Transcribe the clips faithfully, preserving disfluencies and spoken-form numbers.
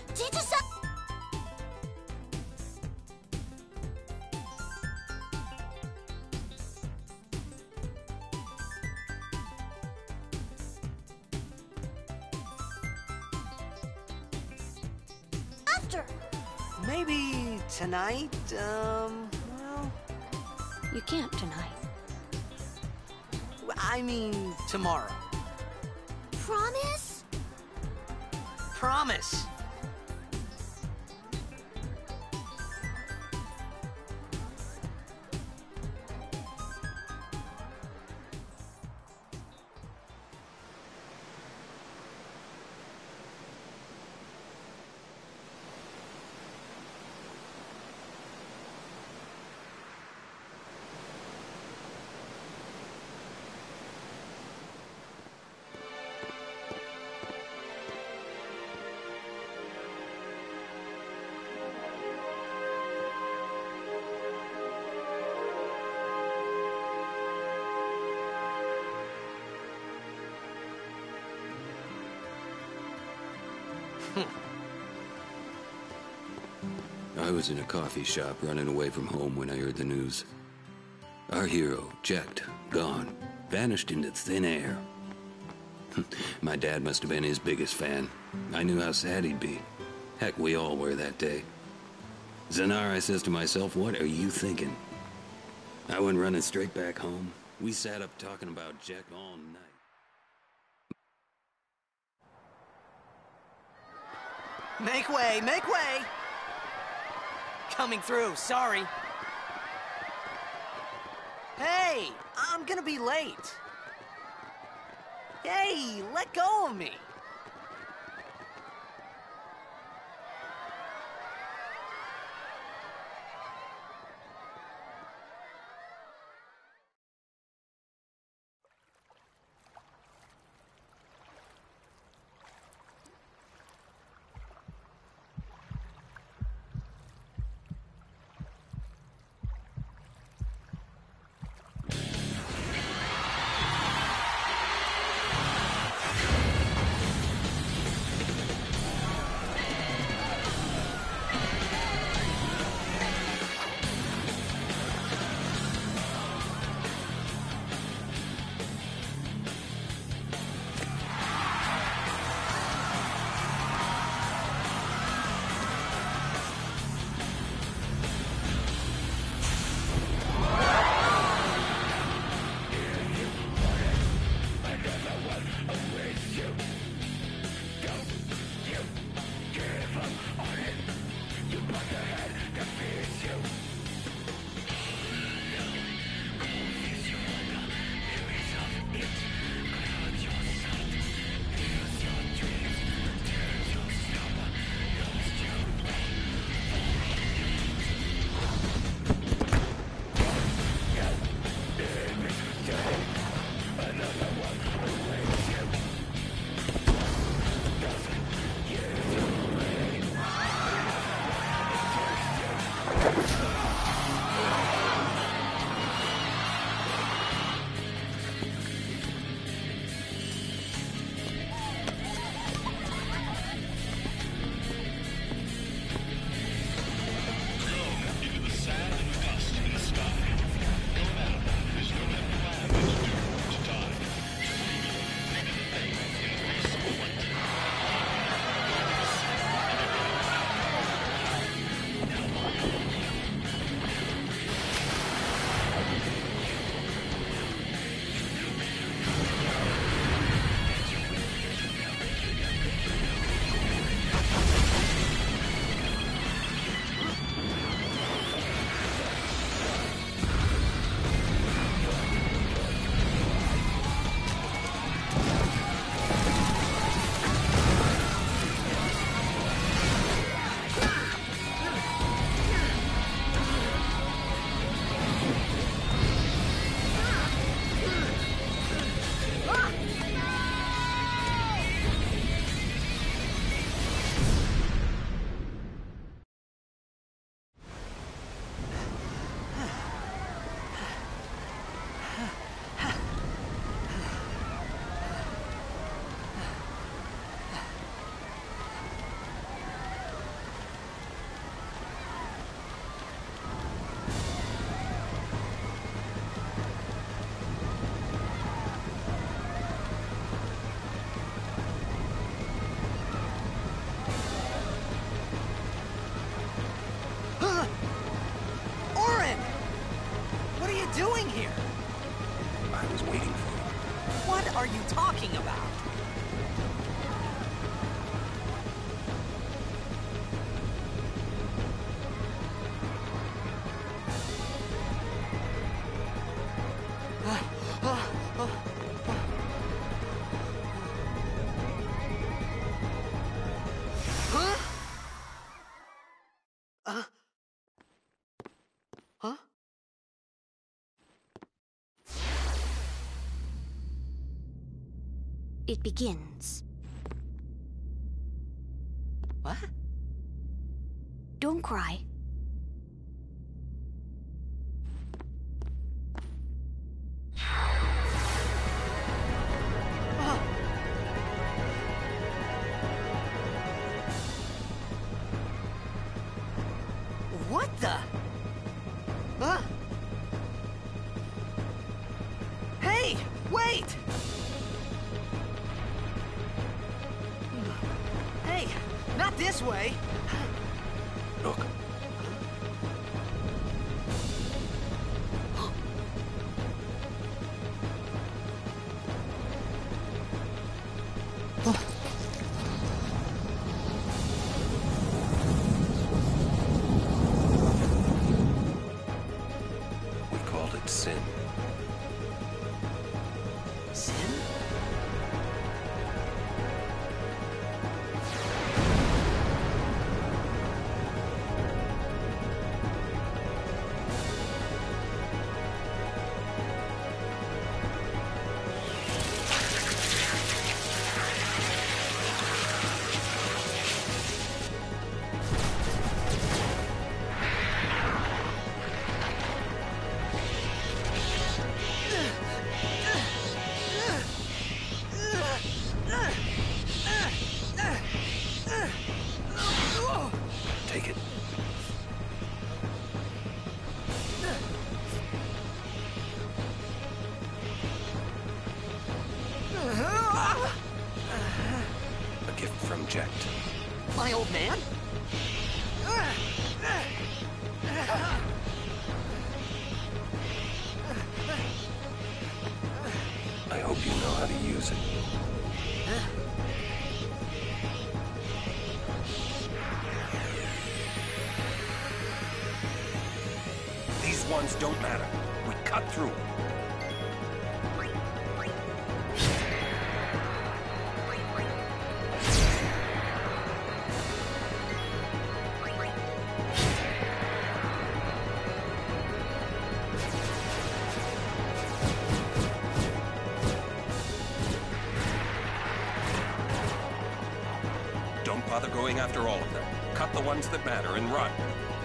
Teacher-san! After! Maybe tonight, um, well... You can't tonight. I mean, tomorrow. Promise? Promise! I was in a coffee shop running away from home when I heard the news. Our hero, checked, gone, vanished into thin air. My dad must have been his biggest fan. I knew how sad he'd be. Heck, we all were that day. Zanar, I says to myself, what are you thinking? I went running straight back home. We sat up talking about Jack all night. Make way, make way! Coming through, sorry. Hey, I'm gonna be late. Hey, let go of me. What are you talking about? Huh? Uh... Huh? It begins. What? Don't cry. Uh. What the? Huh? Hey, wait! Hey, not this way. Look. We called it sin. Sin? Take it. A gift from Jekt. My old man? I hope you know how to use it. These ones don't matter. We cut through. Don't bother going after all of them. Cut the ones that matter and run.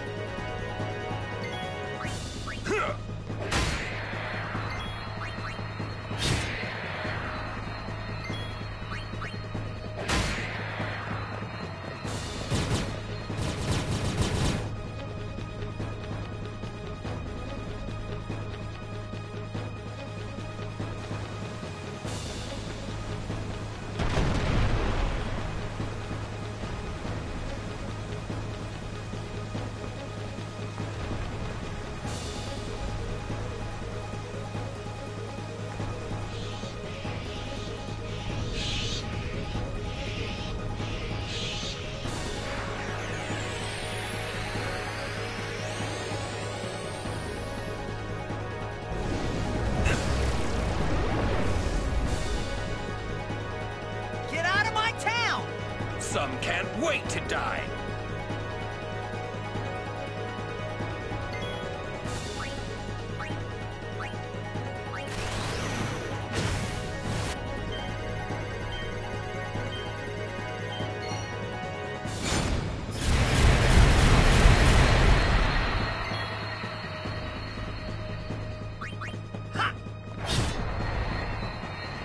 Get out of my town! Some can't wait to die.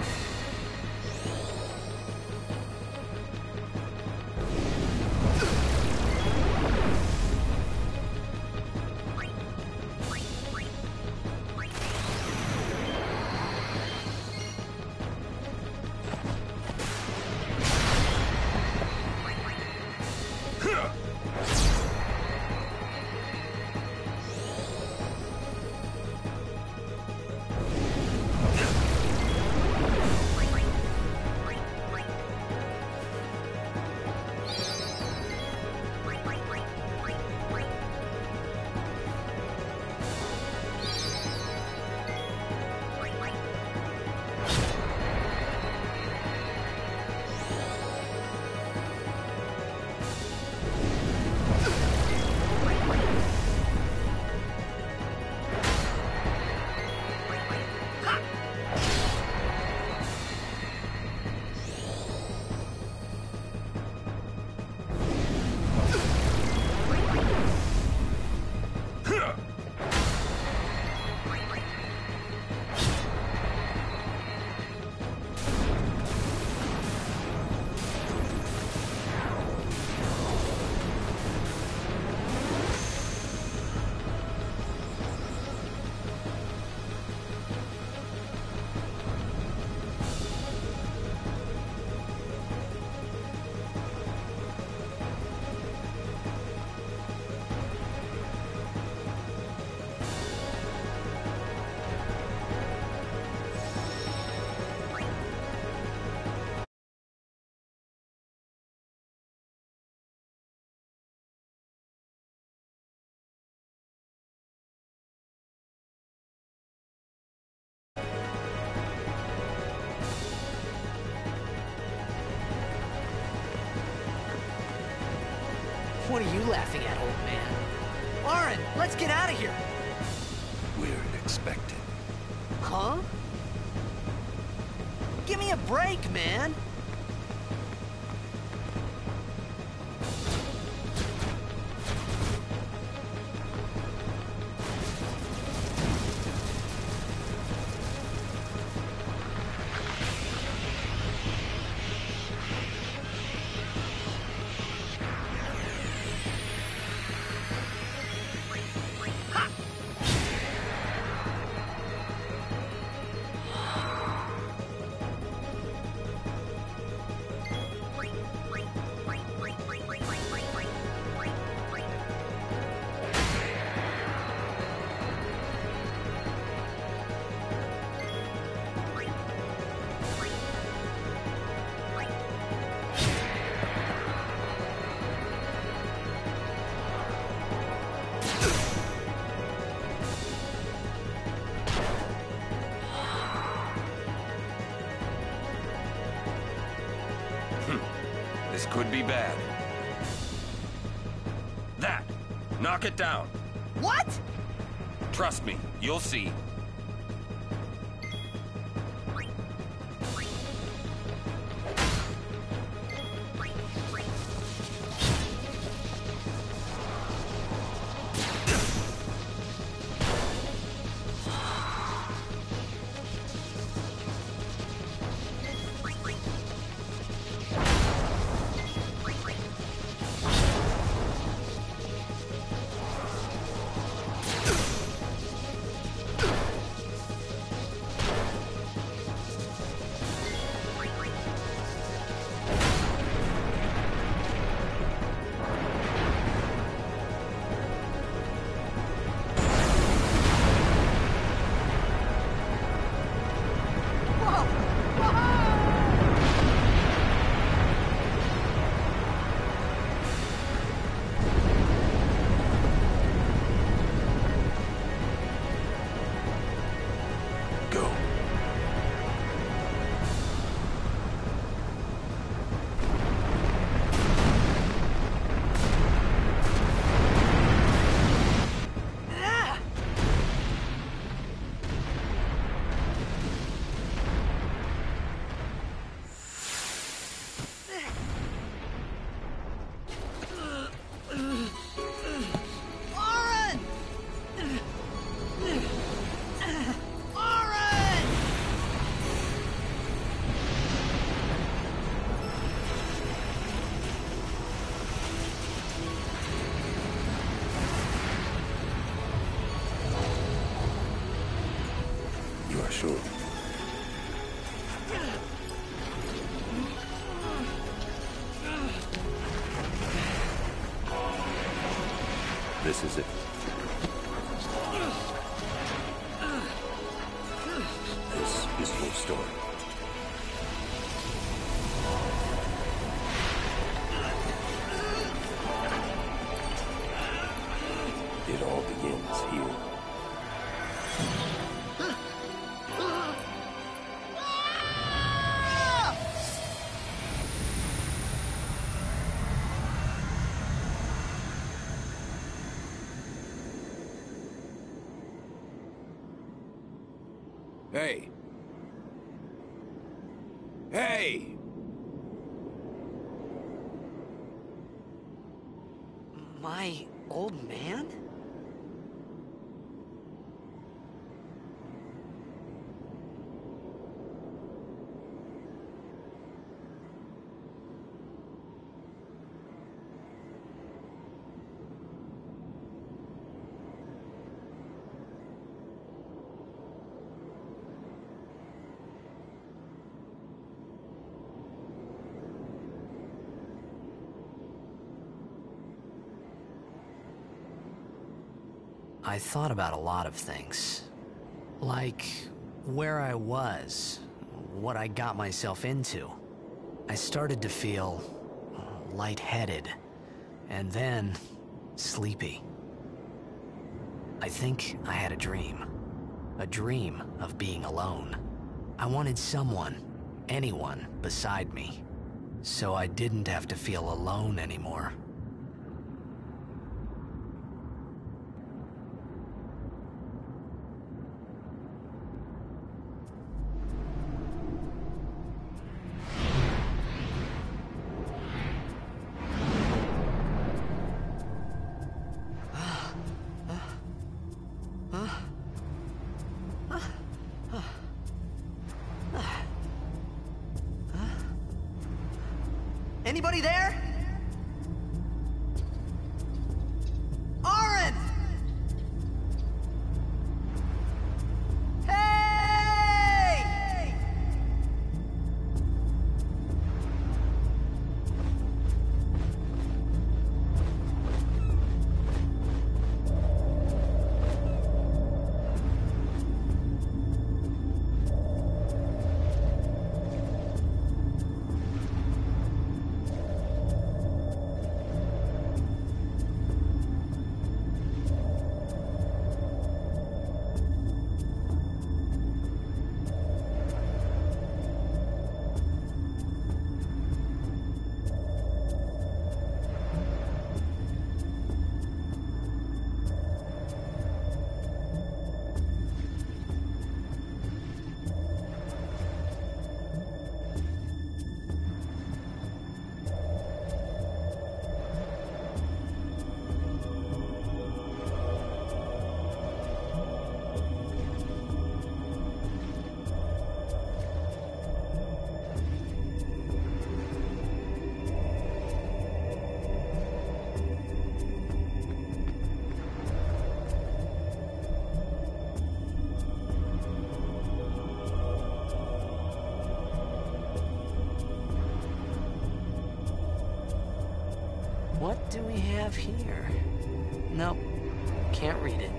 Ugh! What are you laughing at, old man? Aaron, let's get out of here! We're expected. Huh? Give me a break, man! This could be bad. That! Knock it down. What? Trust me, you'll see. Sure. This is it. This is your story. It all begins here. Hey. Hey! My old man? I thought about a lot of things. Like, where I was, what I got myself into. I started to feel lightheaded, and then sleepy. I think I had a dream. A dream of being alone. I wanted someone, anyone, beside me, so I didn't have to feel alone anymore. Anybody there? Aaron! Hey! What do we have here? Nope, can't read it.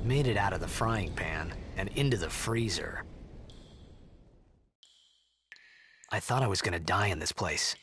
I'd made it out of the frying pan and into the freezer. I thought I was gonna die in this place.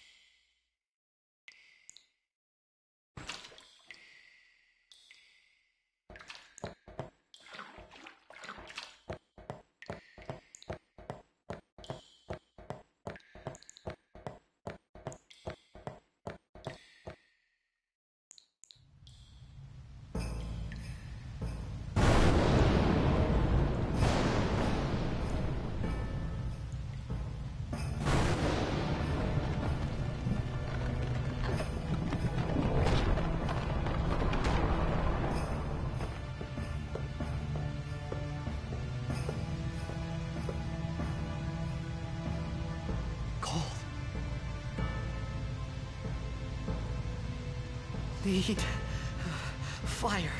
Need fire.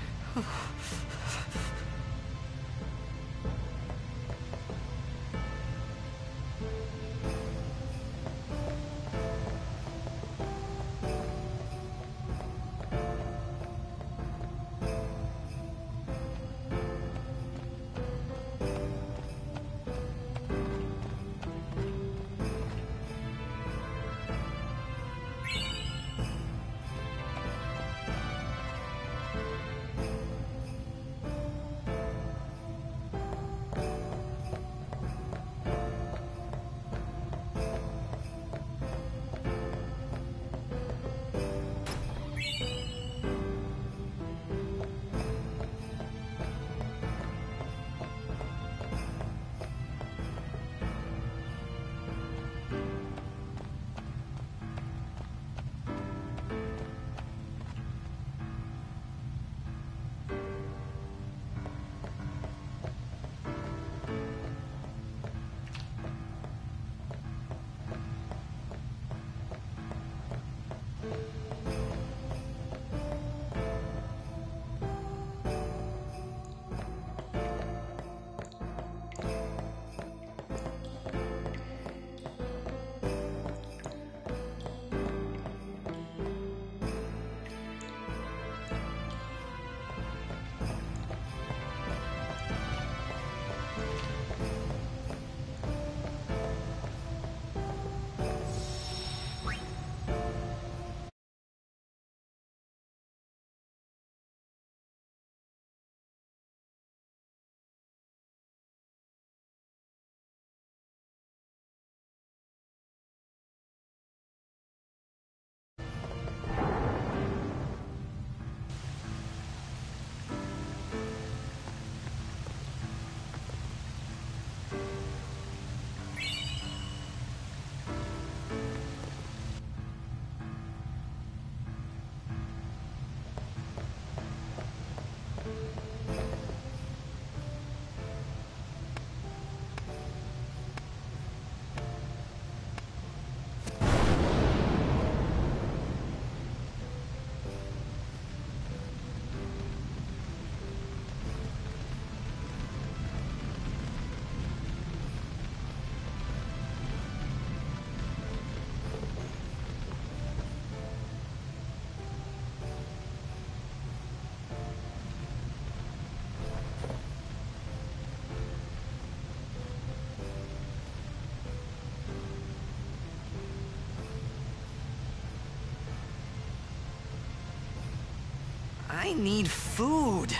I need food.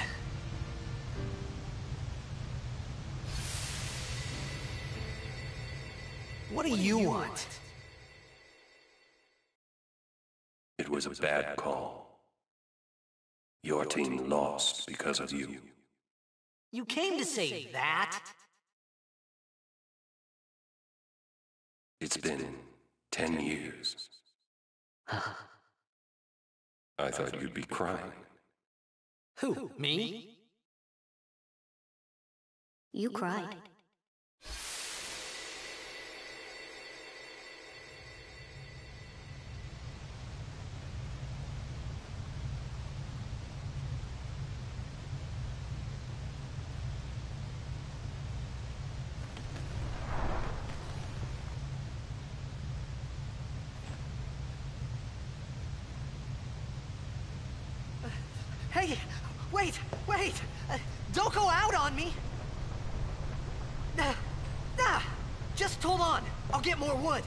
What do you want? It was a bad call. Your team lost because of you. You came to say that? It's been ten years. I thought you'd be crying. Who, me? You cried. Hey, Wait, wait! Uh, don't go out on me! Nah, nah! Just hold on. I'll get more wood.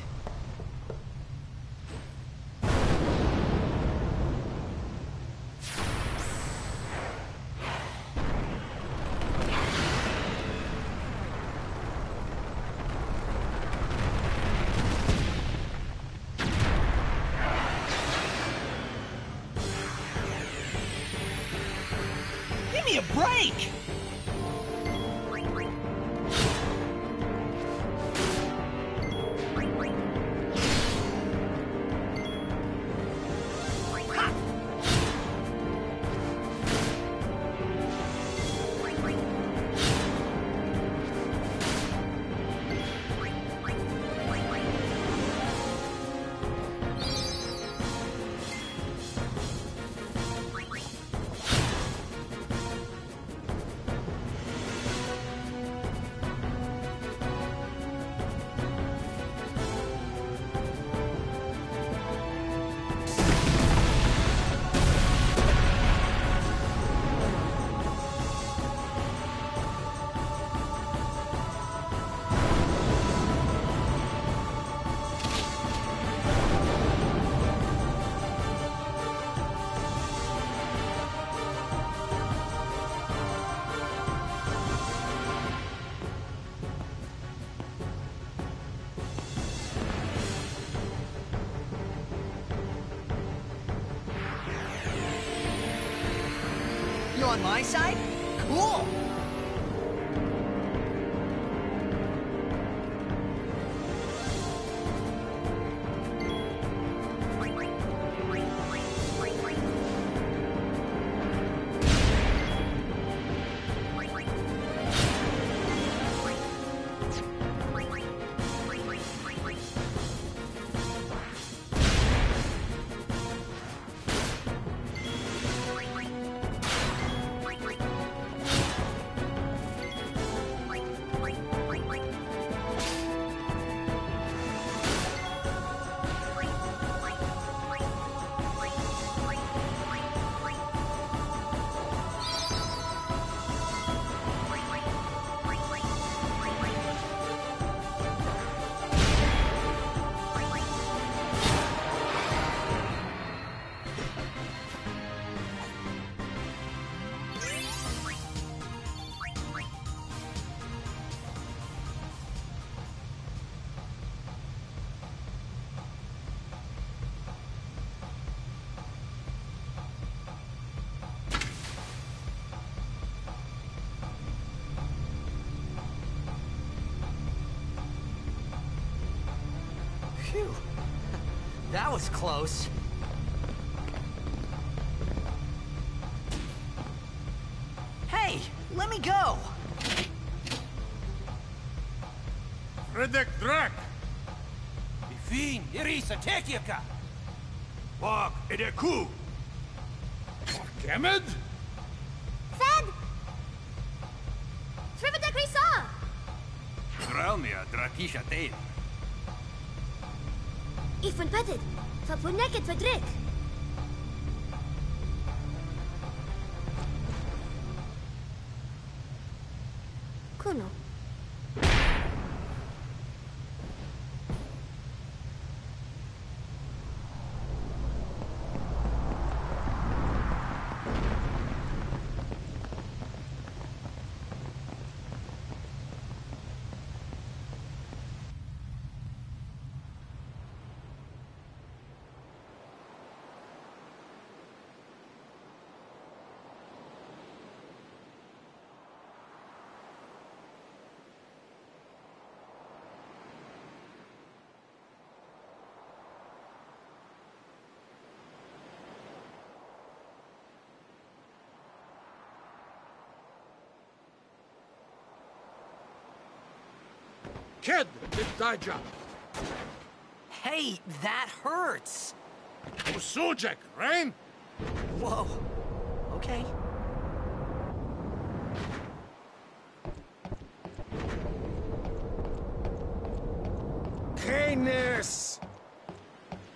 Give me a break! You on my side? Cool! Phew. That was close. Hey, let me go! Fredek Drak! Ifin, Irisa, Tekiaka! Wag Edeku! Kemed? Fed! Srivadak Risa! Gralmia Drakisha Tail. Ifan Petted! Fapuneket Fedrik! Kuno. Ked Daija! Hey, that hurts! Usujek, Rain? Whoa. Okay. Canis!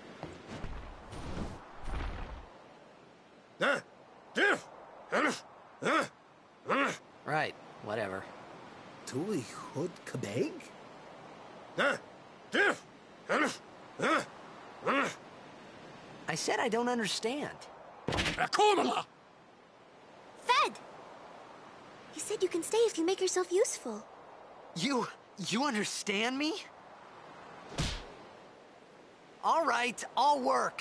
Da! Diff! Elf! Kabeg? Uh, diff, uh, uh, uh, I said I don't understand. Akomala! Fed! He said you can stay if you make yourself useful. You... you understand me? All right, I'll work.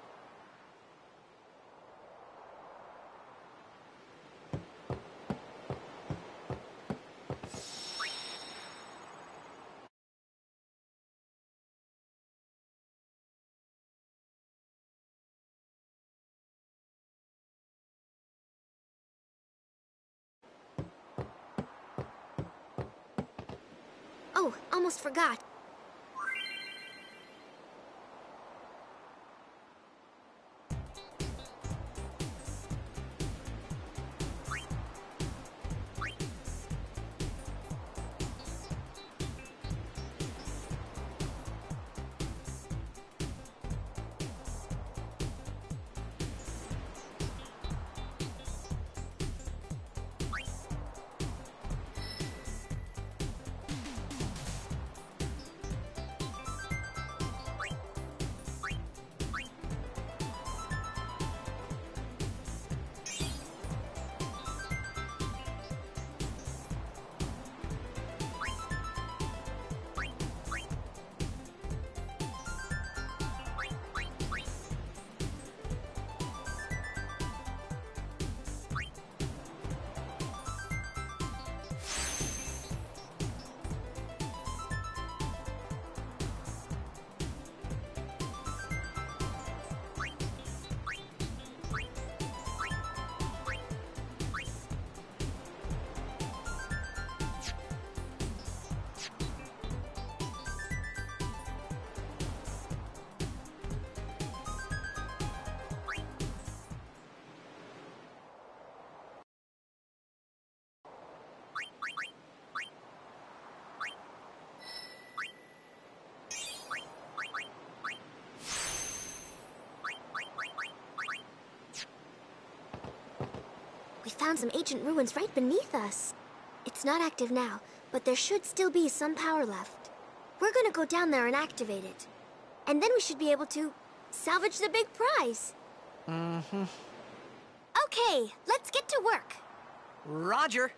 Oh, almost forgot. We found some ancient ruins right beneath us. It's not active now, but there should still be some power left. We're gonna go down there and activate it. And then we should be able to salvage the big prize. Mm-hmm. Okay, let's get to work. Roger.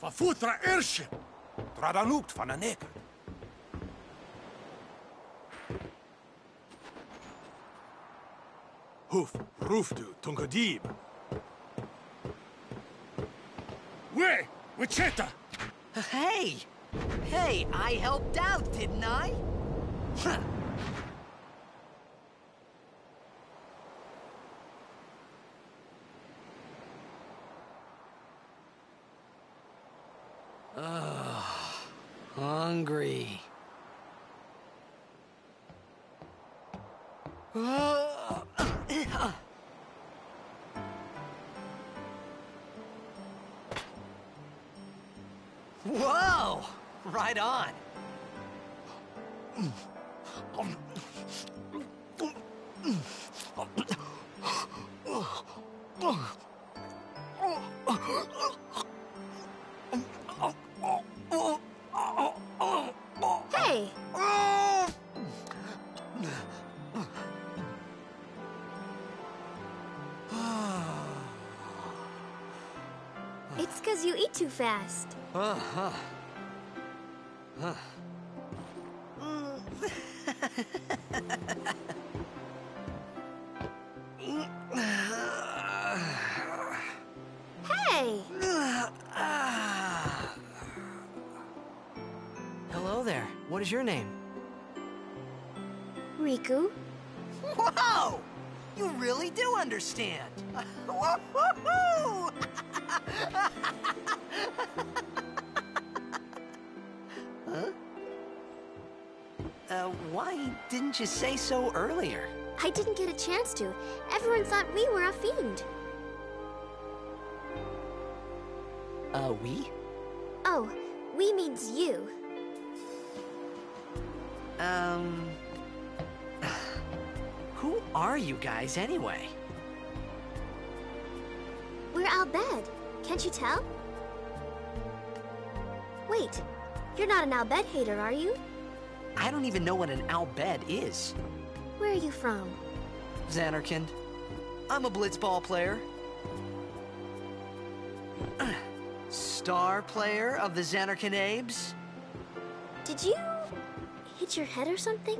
Fafutra Ersche! Tradanukt van een nekker. Hoof, roofdu, tungadib. We, Wicheta! Hey! Hey, I helped out, didn't I? Huh. Hungry. Whoa! Right on. Hey! It's because you eat too fast. Uh-huh. Huh. Hey! Hello there. What is your name? Riku? Whoa! You really do understand. Woo-hoo-hoo! Huh? Uh, why didn't you say so earlier? I didn't get a chance to. Everyone thought we were a fiend. Uh, we? Oh, we means you. Um... Who are you guys, anyway? We're Al Bhed. Can't you tell? Wait, you're not an Al Bhed hater, are you? I don't even know what an Al Bhed is. Where are you from? Zanarkand. I'm a blitzball player. Star player of the Zanarkand Abes. Did you hit your head or something?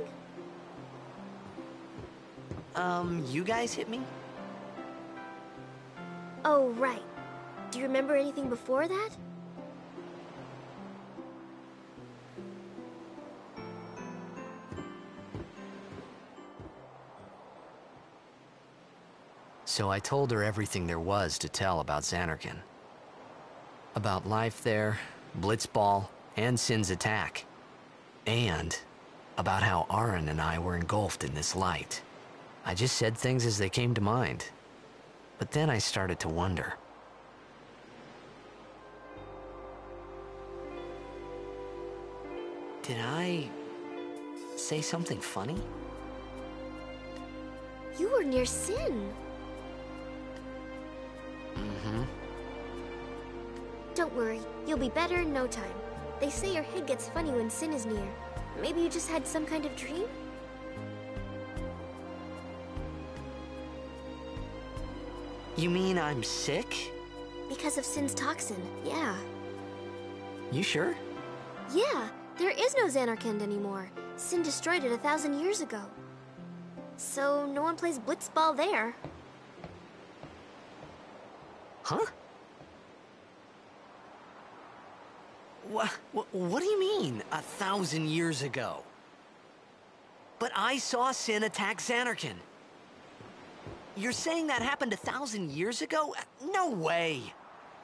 Um, you guys hit me? Oh, right. Do you remember anything before that? So I told her everything there was to tell about Zanarkand. About life there, Blitzball, and Sin's attack. And about how Aaron and I were engulfed in this light. I just said things as they came to mind. But then I started to wonder. Did I say something funny? You were near Sin. Mm-hmm. Don't worry, you'll be better in no time. They say your head gets funny when Sin is near. Maybe you just had some kind of dream? You mean I'm sick? Because of Sin's toxin, yeah. You sure? Yeah, there is no Zanarkand anymore. Sin destroyed it a thousand years ago. So no one plays blitzball there. Huh? What, what, what do you mean, a thousand years ago? But I saw Sin attack Zanarkand. You're saying that happened a thousand years ago? No way!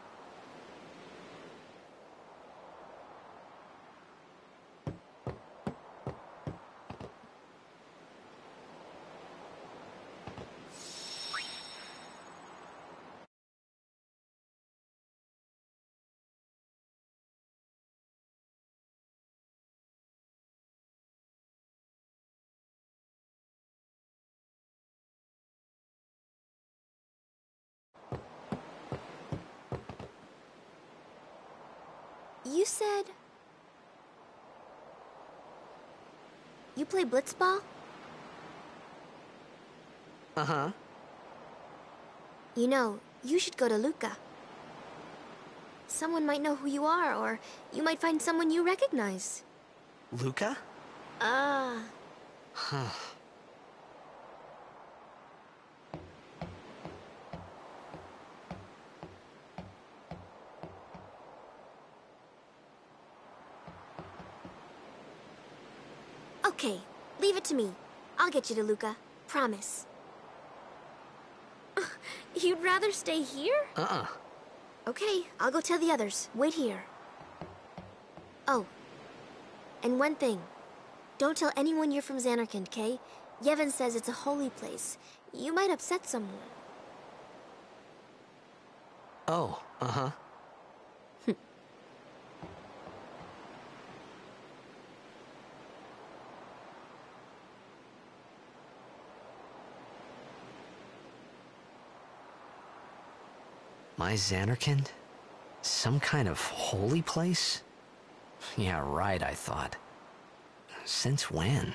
You said... You play blitzball? Uh-huh. You know, you should go to Luca. someone might know who you are, or you might find someone you recognize. Luca? Ah. Huh. Okay, leave it to me. I'll get you to Luca. Promise. You'd rather stay here? Uh-uh. Okay, I'll go tell the others. Wait here. Oh. And one thing. Don't tell anyone you're from Zanarkand, okay? Yevon says it's a holy place. You might upset someone. Oh, uh-huh. My Zanarkand? Some kind of holy place? Yeah, right, I thought. Since when?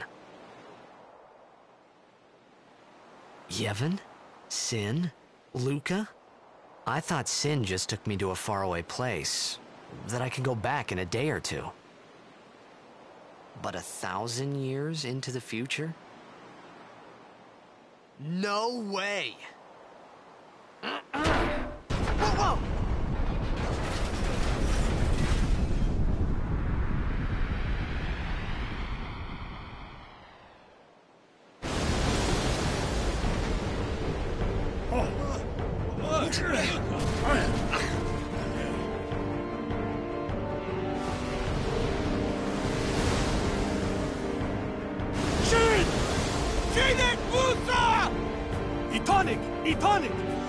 Yevon? Sin? Luca? I thought Sin just took me to a faraway place, that I could go back in a day or two. But a thousand years into the future? No way! Whoa, whoa! Shin! Shinek Musa! Etonic! Etonic!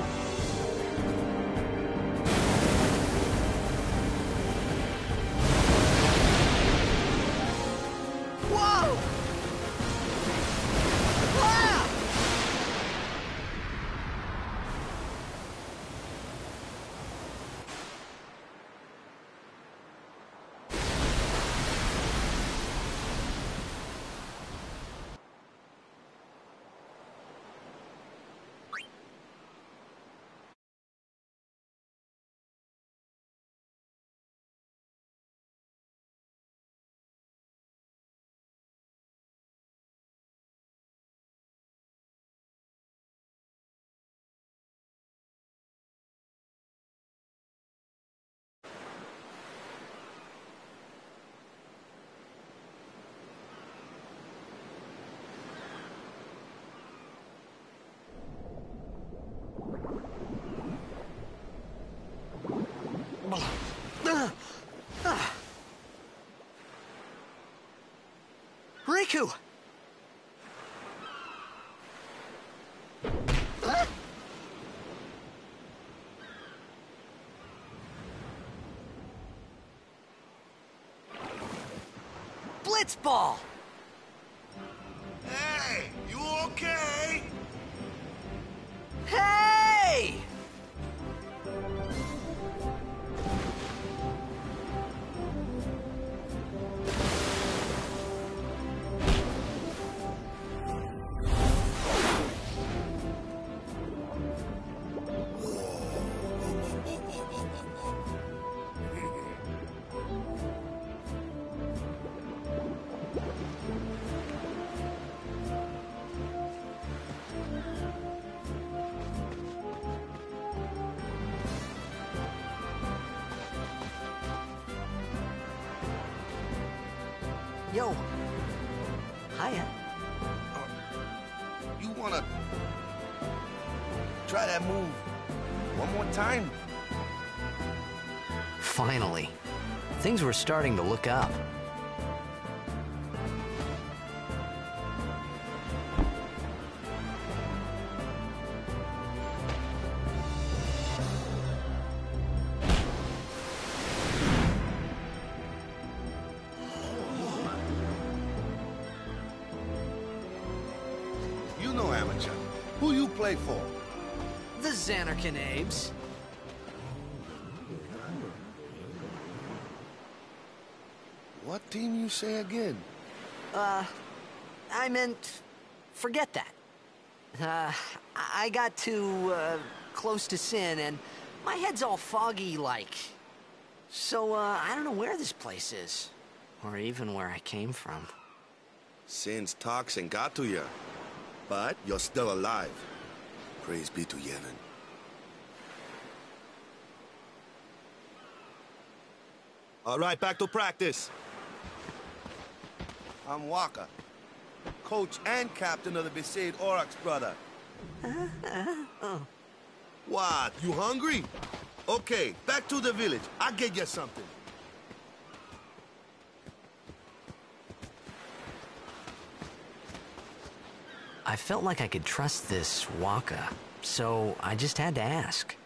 Whoa! Wow! Riku! Blitzball! Hey, you okay? Hey! Yo. Hiya. You wanna try that move one more time? Finally. Things were starting to look up. You know amateur. Who you play for? The Zanarkand Abes. What team you say again? Uh, I meant, forget that. Uh, I got too, uh, close to Sin, and my head's all foggy like. So, uh, I don't know where this place is. Or even where I came from. Sin's toxin got to you. But you're still alive. Praise be to Yevon. All right, back to practice. I'm Wakka, coach and captain of the Besaid Aurochs, brother. Uh, uh, oh. What, you hungry? Okay, back to the village. I'll get you something. I felt like I could trust this Wakka, so I just had to ask.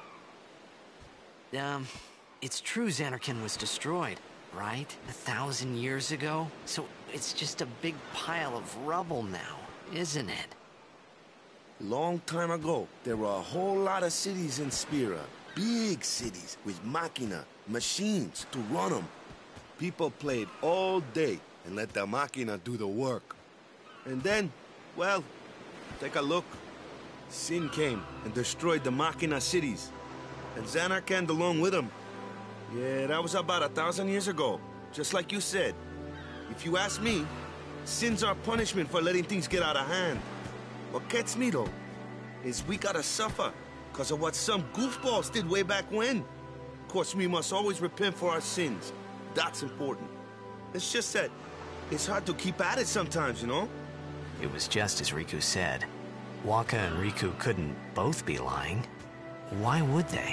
Um, it's true Zanarkand was destroyed, right? A thousand years ago? So it's just a big pile of rubble now, isn't it? Long time ago, there were a whole lot of cities in Spira. Big cities with machina, machines to run them. People played all day and let the machina do the work. And then, well, take a look. Sin came and destroyed the machina cities. And Zanarkand along with him. Yeah, that was about a thousand years ago. Just like you said. If you ask me, Sin's our punishment for letting things get out of hand. What gets me, though, is we gotta suffer because of what some goofballs did way back when. Of course, we must always repent for our sins. That's important. It's just that it's hard to keep at it sometimes, you know? It was just as Riku said. Wakka and Riku couldn't both be lying. Why would they?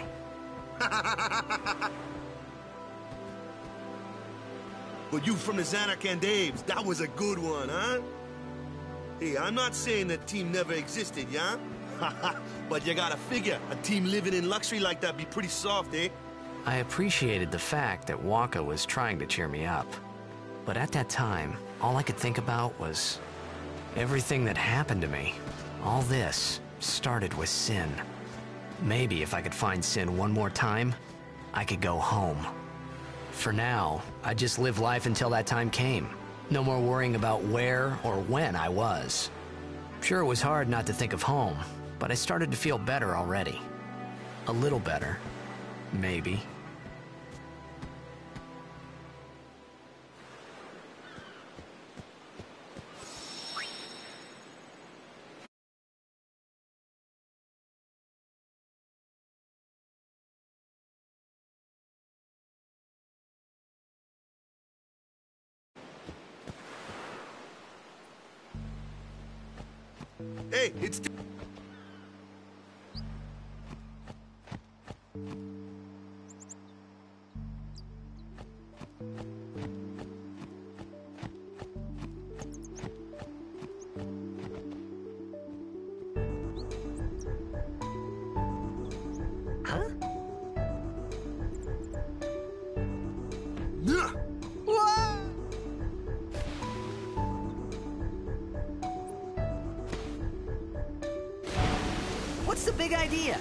But you from the Zanarkand Daves, that was a good one, huh? Hey, I'm not saying that team never existed, yeah? But you gotta figure, a team living in luxury like that be pretty soft, eh? I appreciated the fact that Wakka was trying to cheer me up. But at that time, all I could think about was everything that happened to me. All this started with Sin. Maybe if I could find Sin one more time, I could go home. For now, I'd just live life until that time came. No more worrying about where or when I was. Sure, it was hard not to think of home, but I started to feel better already. A little better, maybe. Hey, it's... Huh? Nah. What's the big idea?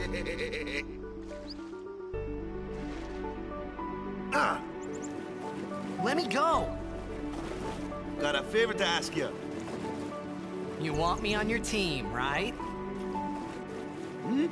Ah! Let me go! Got a favor to ask you. You want me on your team, right? Hmm?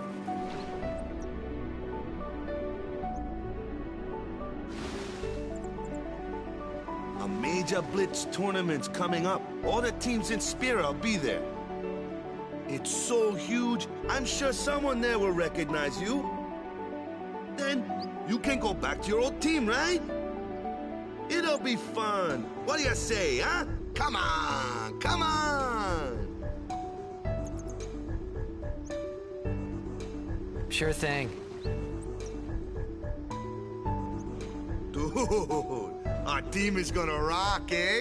A major Blitz tournament's coming up. All the teams in Spira will be there. It's so huge, I'm sure someone there will recognize you. Then you can go back to your old team, right? It'll be fun. What do you say, huh? Come on, come on! Sure thing. Dude, our team is gonna rock, eh?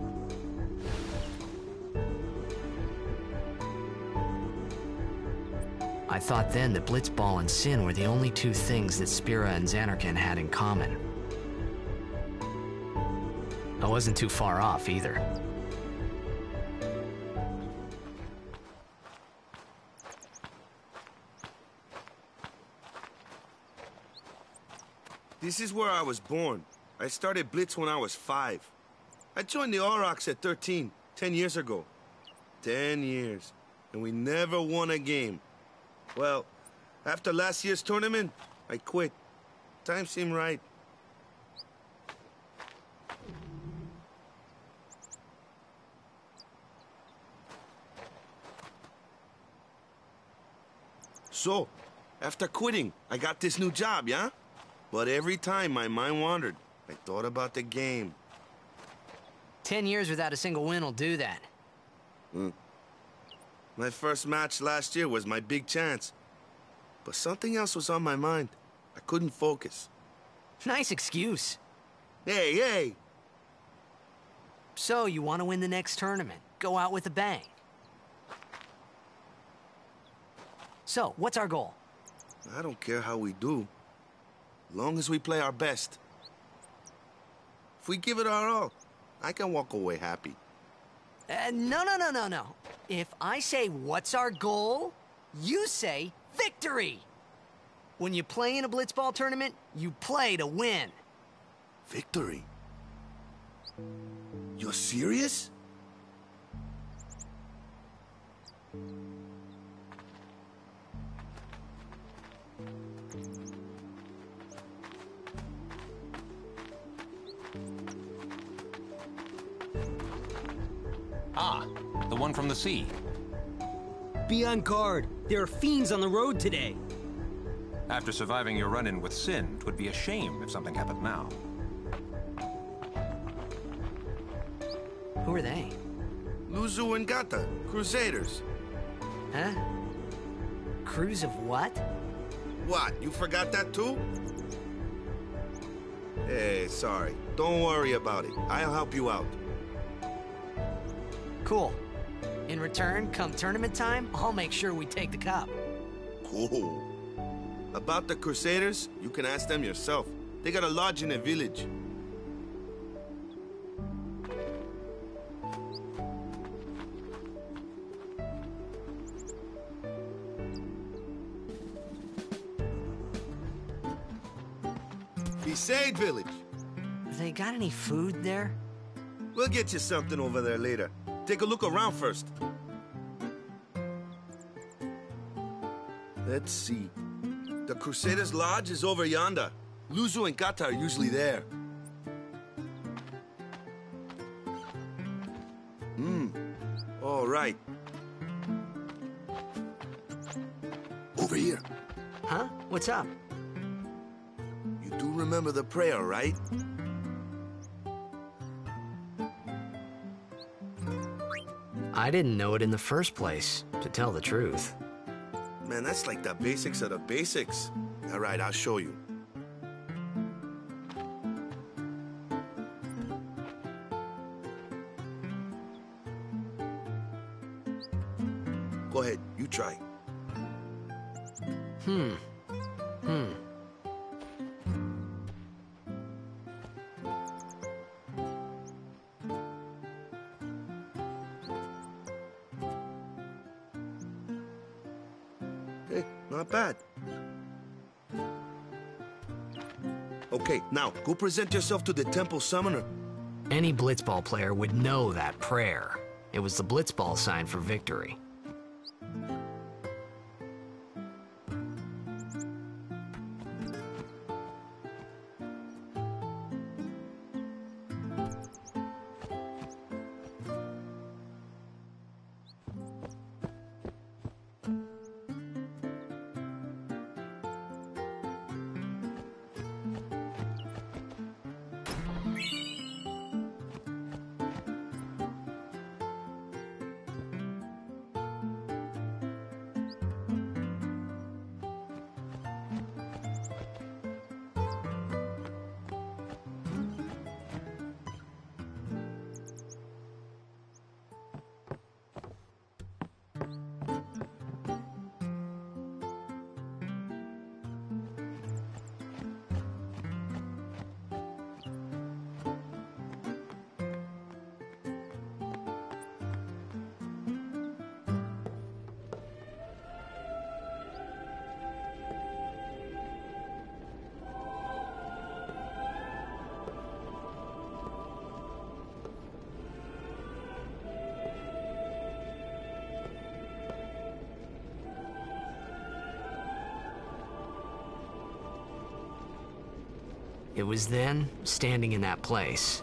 I thought then that Blitzball and Sin were the only two things that Spira and Zanarkand had in common. I wasn't too far off either. This is where I was born. I started Blitz when I was five. I joined the Aurochs at thirteen, ten years ago. Ten years, and we never won a game. Well, after last year's tournament, I quit. Time seemed right. So, after quitting, I got this new job, yeah? But every time my mind wandered, I thought about the game. Ten years without a single win will do that. Mm. My first match last year was my big chance. But something else was on my mind. I couldn't focus. Nice excuse. Hey, hey! So, you want to win the next tournament? Go out with a bang. So, what's our goal? I don't care how we do. Long as we play our best. If we give it our all, I can walk away happy. Uh, no, no, no, no, no. If I say, what's our goal? You say, victory! When you play in a Blitzball tournament, you play to win. Victory? You're serious? Ah, the one from the sea. Be on guard. There are fiends on the road today. After surviving your run-in with Sin, it would be a shame if something happened now. Who are they? Luzu and Gata, Crusaders. Huh? Crews of what? What, you forgot that too? Hey, sorry. Don't worry about it. I'll help you out. Cool. In return, come tournament time, I'll make sure we take the cup. Cool. About the Crusaders, you can ask them yourself. They got a lodge in a village. Besaid village. They got any food there? We'll get you something over there later. Take a look around first. Let's see. The Crusaders' Lodge is over yonder. Luzu and Gata are usually there. Hmm. All right. Over here. Huh? What's up? You do remember the prayer, right? I didn't know it in the first place, to tell the truth. Man, that's like the basics of the basics. All right, I'll show you. Go ahead, you try. Hmm. Hmm. Hey, not bad. Okay, now, go present yourself to the temple summoner. Any blitzball player would know that prayer. It was the blitzball sign for victory. It was then, standing in that place,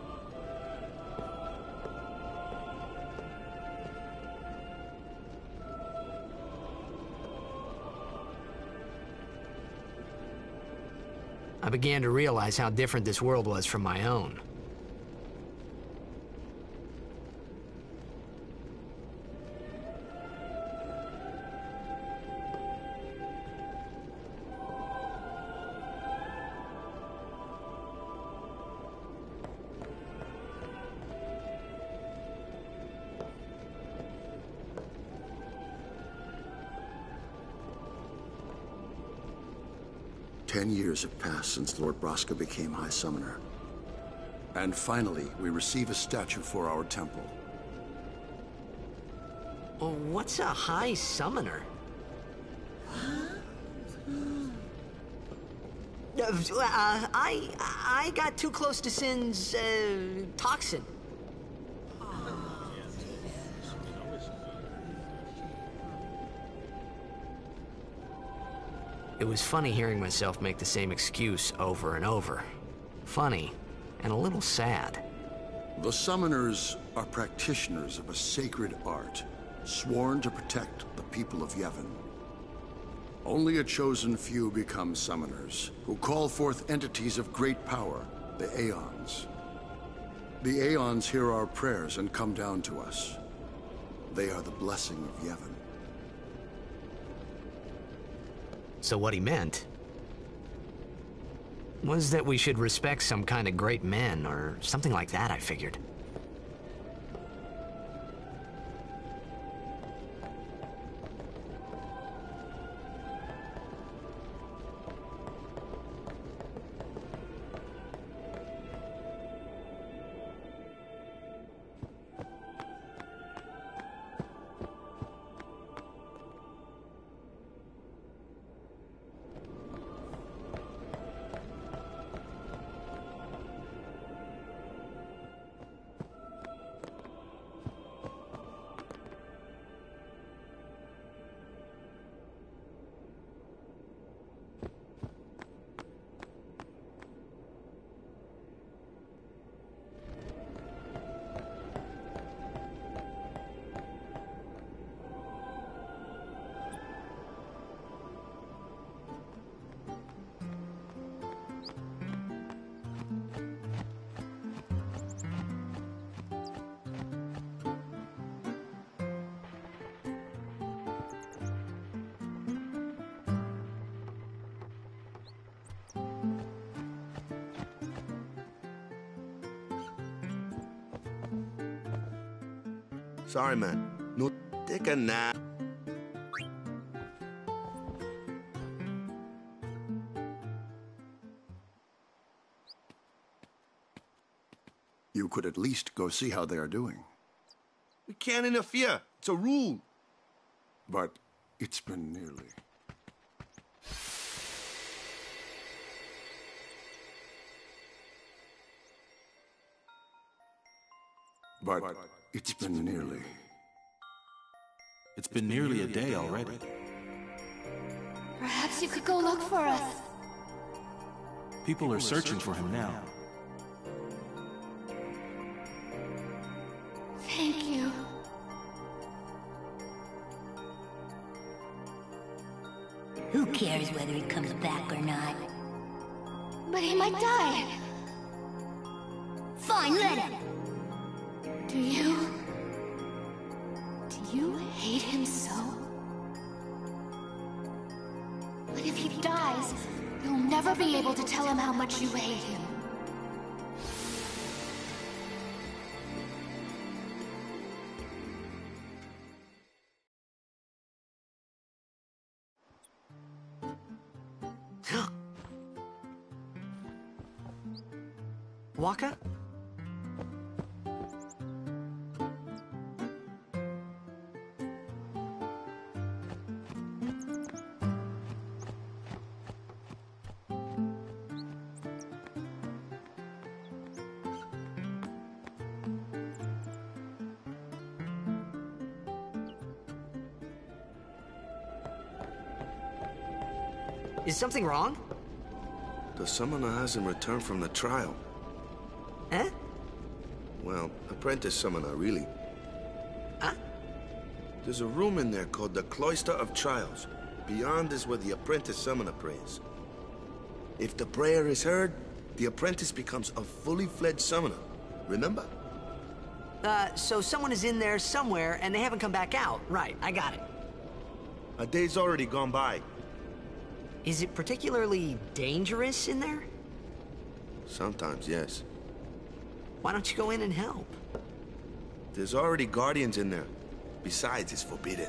I began to realize how different this world was from my own. Ten years have passed since Lord Braska became High Summoner. And finally, we receive a statue for our temple. Oh, what's a High Summoner? Uh, I I got too close to Sin's uh, toxin. It was funny hearing myself make the same excuse over and over. Funny, and a little sad. The Summoners are practitioners of a sacred art, sworn to protect the people of Yevon. Only a chosen few become Summoners, who call forth entities of great power, the Aeons. The Aeons hear our prayers and come down to us. They are the blessing of Yevon. So what he meant was that we should respect some kind of great men, or something like that, I figured. Sorry, man. No, take a nap. You could at least go see how they are doing. We can't interfere. It's a rule. But it's been nearly... But it's been nearly... It's been nearly a day already. Perhaps you could go look for us. People are searching for him now. Thank you. Who cares whether he comes back or not? But he might die. Fine, let him. Do you... Do you hate him so? But if he dies, you'll never be able to tell him how much you hate him. Wakka? Is something wrong? The summoner hasn't returned from the trial. Eh? Well, apprentice summoner, really. Huh? There's a room in there called the Cloister of Trials. Beyond is where the apprentice summoner prays. If the prayer is heard, the apprentice becomes a fully fledged summoner. Remember? Uh, so someone is in there somewhere and they haven't come back out. Right, I got it. A day's already gone by. Is it particularly dangerous in there? Sometimes, yes. Why don't you go in and help? There's already guardians in there. Besides, it's forbidden.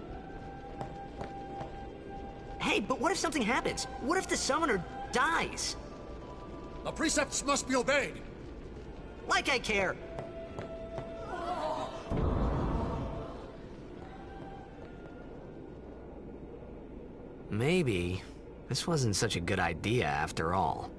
Hey, but what if something happens? What if the summoner dies? The precepts must be obeyed. Like I care. Maybe this wasn't such a good idea after all.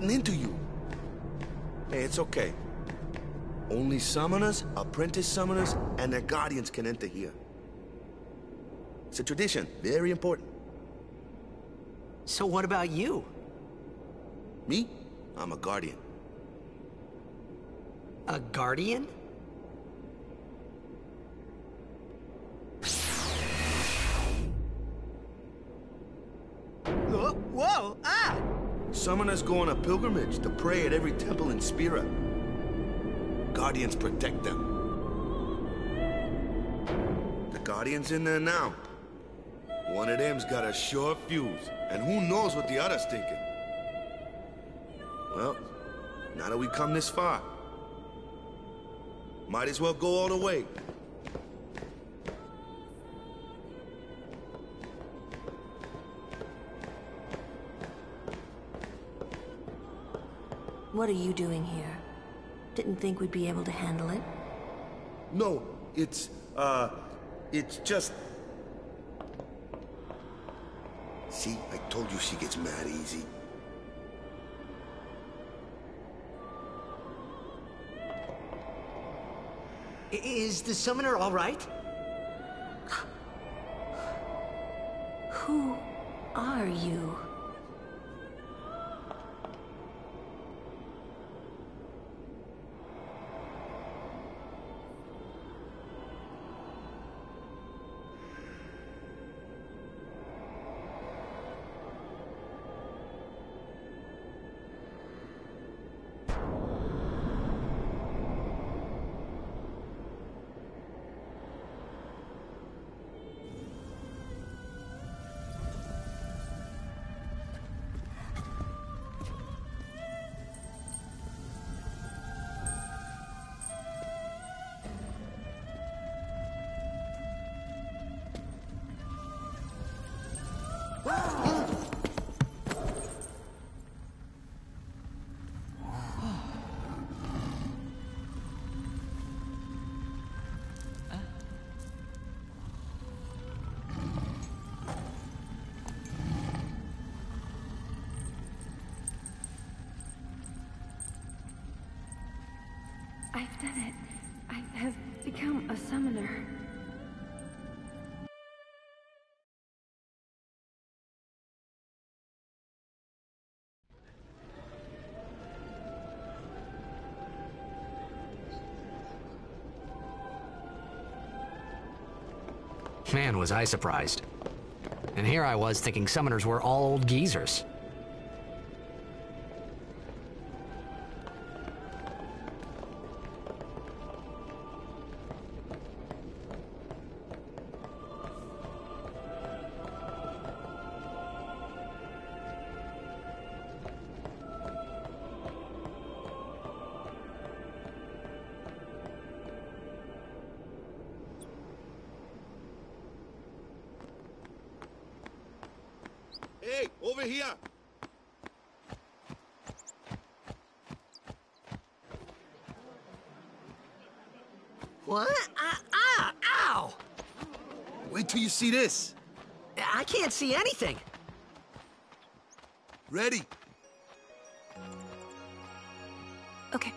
cutting into you. Hey, it's okay. Only summoners, apprentice summoners, and their guardians can enter here. It's a tradition, very important. So what about you? Me? I'm a guardian. A guardian? Whoa, whoa, ah! Summoners go on a pilgrimage to pray at every temple in Spira. Guardians protect them. The Guardian's in there now. One of them's got a short fuse, and who knows what the other's thinking. Well, now that we come this far, might as well go all the way. What are you doing here? Didn't think we'd be able to handle it? No, it's, uh, it's just... See, I told you she gets mad easy. Is the summoner all right? Who are you? I've done it. I have become a summoner. Man, was I surprised. And here I was thinking summoners were all old geezers. Hey, over here! What? Ah, ah, ow! Wait till you see this. I can't see anything. Ready? Okay.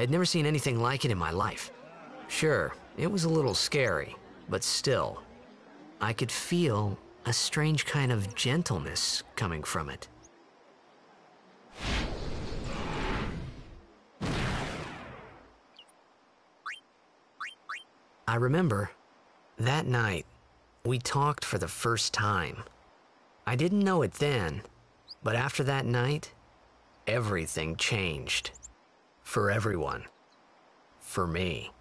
had never seen anything like it in my life. Sure, it was a little scary, but still, I could feel a strange kind of gentleness coming from it. I remember, that night, we talked for the first time. I didn't know it then, but after that night, everything changed. For everyone. For me.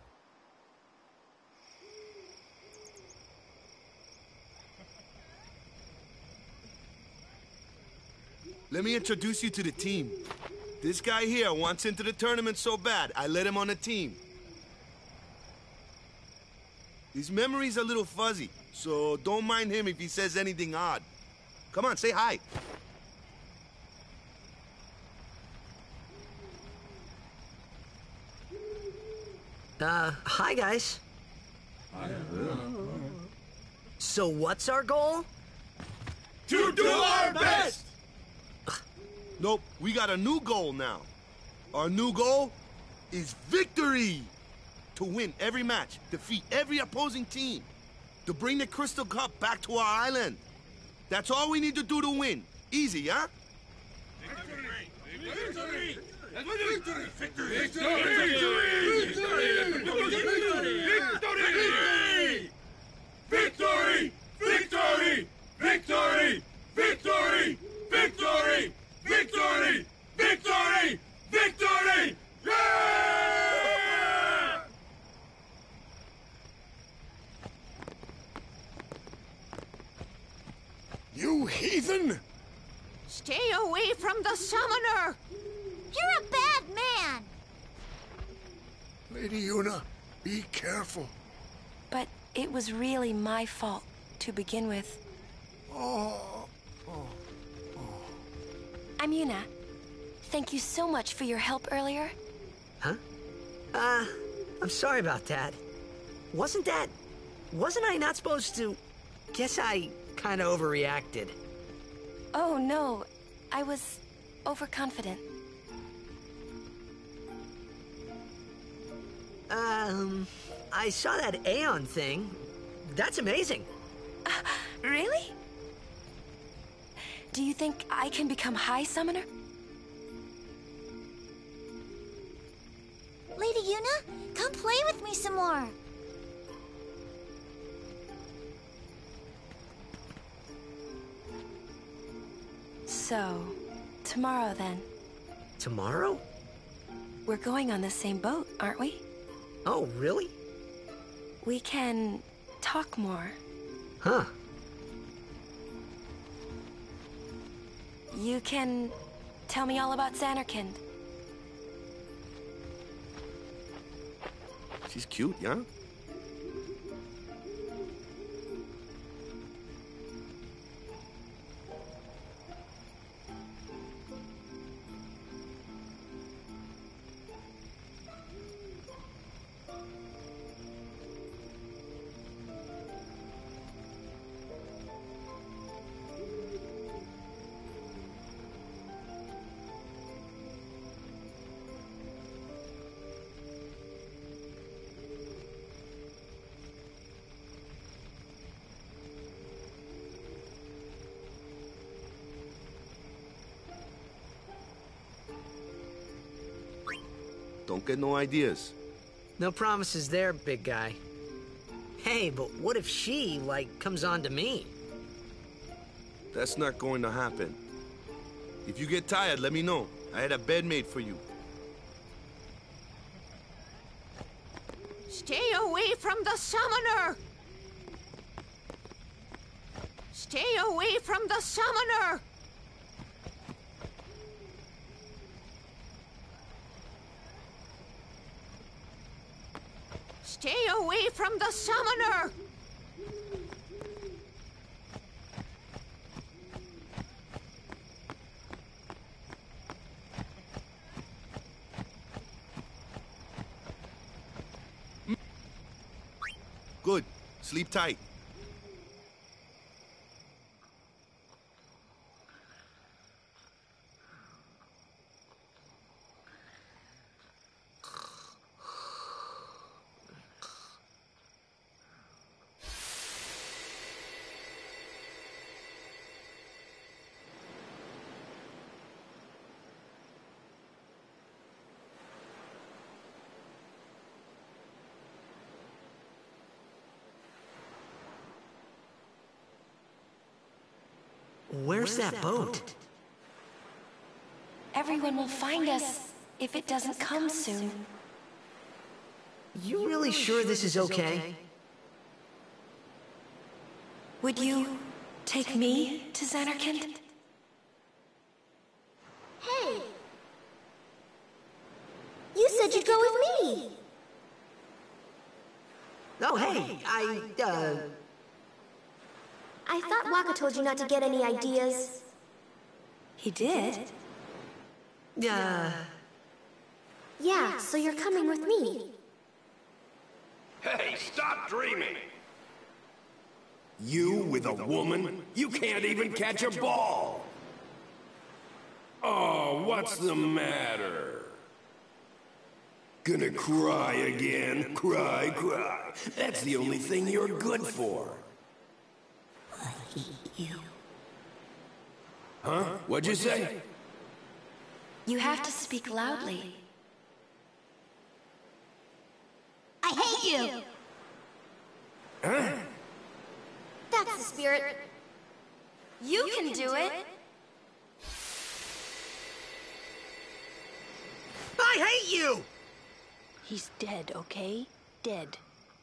Let me introduce you to the team. This guy here wants into the tournament so bad, I let him on the team. His memory's a little fuzzy, so don't mind him if he says anything odd. Come on, say hi. Uh, hi guys. So what's our goal? To do our best! Nope, we got a new goal now. Our new goal is victory! To win every match, defeat every opposing team, to bring the Crystal Cup back to our island. That's all we need to do to win. Easy, huh? Victory! Victory! Victory! Victory! Victory! Victory! Victory! Victory! Victory! Victory! Victory! Victory! Victory! Yeah! You heathen! Stay away from the summoner! You're a bad man! Lady Yuna, be careful. But it was really my fault to begin with. Oh, oh, oh. I'm Yuna. Thank you so much for your help earlier. Huh? Uh, I'm sorry about that. Wasn't that... Wasn't I not supposed to... Guess I kind of overreacted. Oh, no. I was overconfident. Um, I saw that Aeon thing. That's amazing. Uh, really? Do you think I can become High Summoner? Lady Yuna, come play with me some more. So, tomorrow then. Tomorrow? We're going on the same boat, aren't we? Oh, really? We can talk more. Huh. You can tell me all about Zanarkand. She's cute, yeah? Don't get no ideas. No promises there, big guy. Hey, but what if she, like, comes on to me? That's not going to happen. If you get tired, let me know. I had a bed made for you. Stay away from the summoner! Stay away from the summoner! Stay away from the summoner! Good. Sleep tight. Where's that boat? Everyone will find us if it doesn't come soon. You really sure this is okay? Would you take me to Zanarkand? Hey! You said you'd go with me! Oh, hey, I, uh... I thought Wakka told you not to get any ideas. He did? Uh... Yeah, so you're coming with me. Hey, stop dreaming! You with a woman? You can't even catch a ball! Oh, what's the matter? Gonna cry again? Cry, cry. That's the only thing you're good for. I hate you. Huh? What'd you say? You have to speak loudly. I hate you! Huh? That's the spirit. You can do it. I hate you! He's dead, okay? Dead.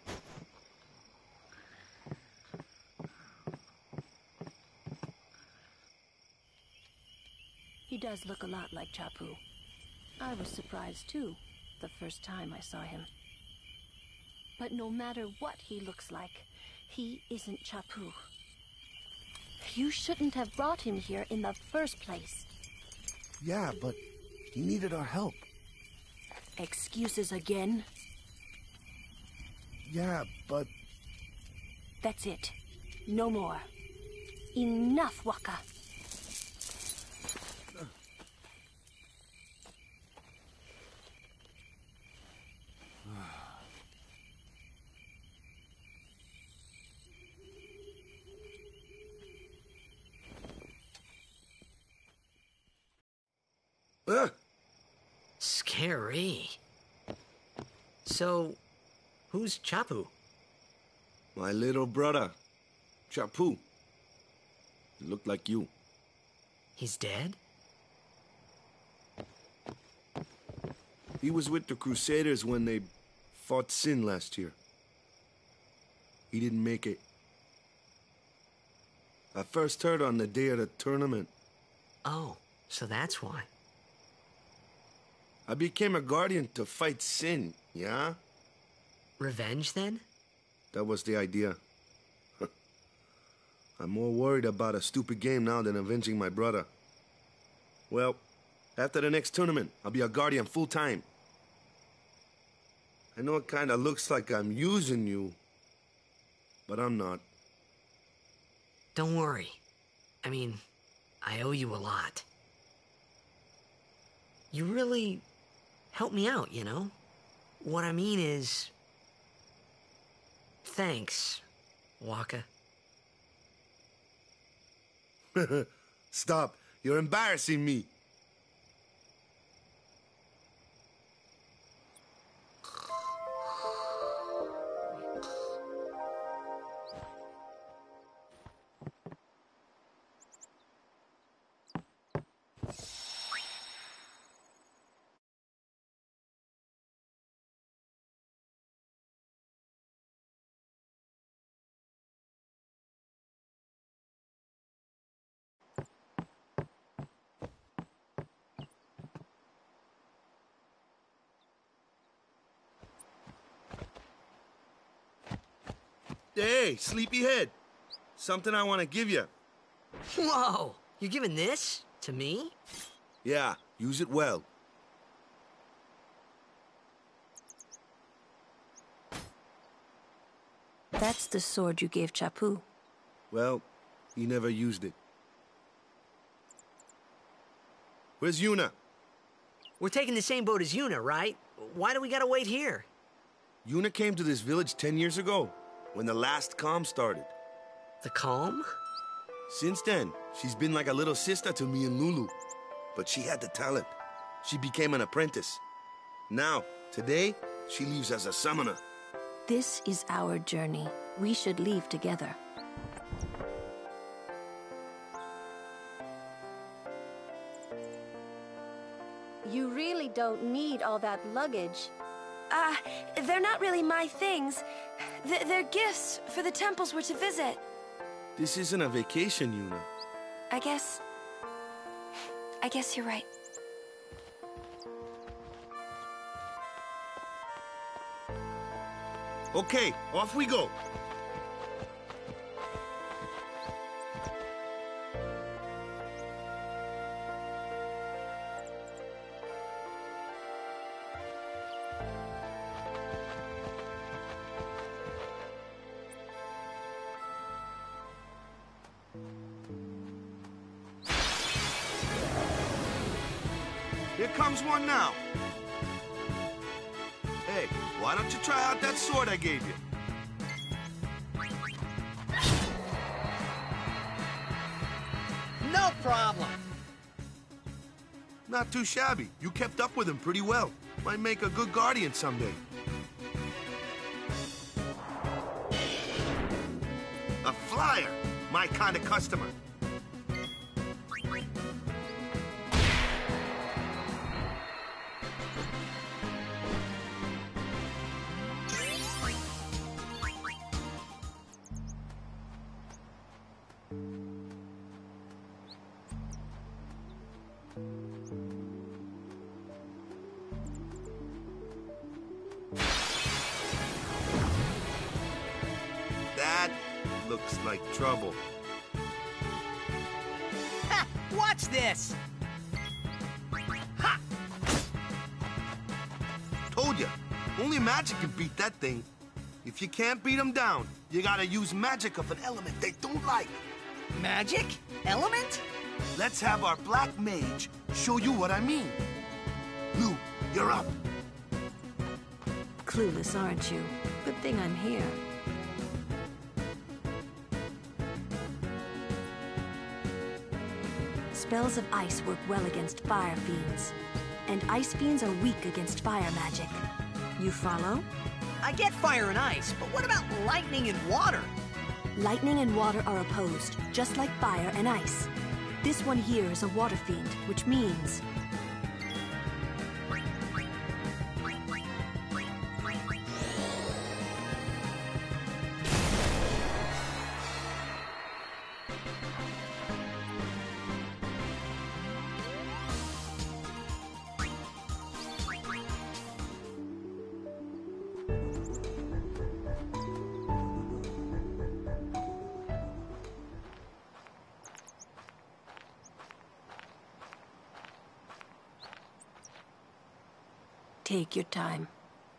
He does look a lot like Chapu. I was surprised too, the first time I saw him. But no matter what he looks like, he isn't Chapu. You shouldn't have brought him here in the first place. Yeah, but he needed our help. Excuses again? Yeah, but... That's it. No more. Enough, Wakka. Uh. Scary. So, who's Chapu? My little brother, Chapu. He looked like you. He's dead? He was with the Crusaders when they fought Sin last year. He didn't make it. I first heard on the day of the tournament. Oh, so that's why. I became a guardian to fight Sin, yeah? Revenge, then? That was the idea. I'm more worried about a stupid game now than avenging my brother. Well, after the next tournament, I'll be a guardian full-time. I know it kinda looks like I'm using you, but I'm not. Don't worry. I mean, I owe you a lot. You really helped me out, you know? What I mean is... Thanks, Wakka. Stop. You're embarrassing me. Hey, sleepyhead. Something I want to give you. Whoa! You're giving this to me? Yeah, use it well. That's the sword you gave Chapu. Well, he never used it. Where's Yuna? We're taking the same boat as Yuna, right? Why do we gotta wait here? Yuna came to this village ten years ago, when the last calm started. The calm? Since then, she's been like a little sister to me and Lulu. But she had the talent. She became an apprentice. Now, today, she leaves as a summoner. This is our journey. We should leave together. really don't need all that luggage. Uh, they're not really my things. Th they're gifts for the temples we're to visit. This isn't a vacation, Yuna. I guess... I guess you're right. Okay, off we go. Here comes one now. Hey, why don't you try out that sword I gave you? No problem. Not too shabby. You kept up with him pretty well. Might make a good guardian someday. A flyer. My kind of customer. That looks like trouble. Ha! Watch this! Ha! Told ya, only magic can beat that thing. If you can't beat them down, you gotta use magic of an element they don't like. Magic? Element? Let's have our black mage show you what I mean. Lou, you're up. Clueless, aren't you? Good thing I'm here. Spells of ice work well against fire fiends, and ice fiends are weak against fire magic. You follow? I get fire and ice, but what about lightning and water? Lightning and water are opposed, just like fire and ice. This one here is a water fiend, which means... Take your time.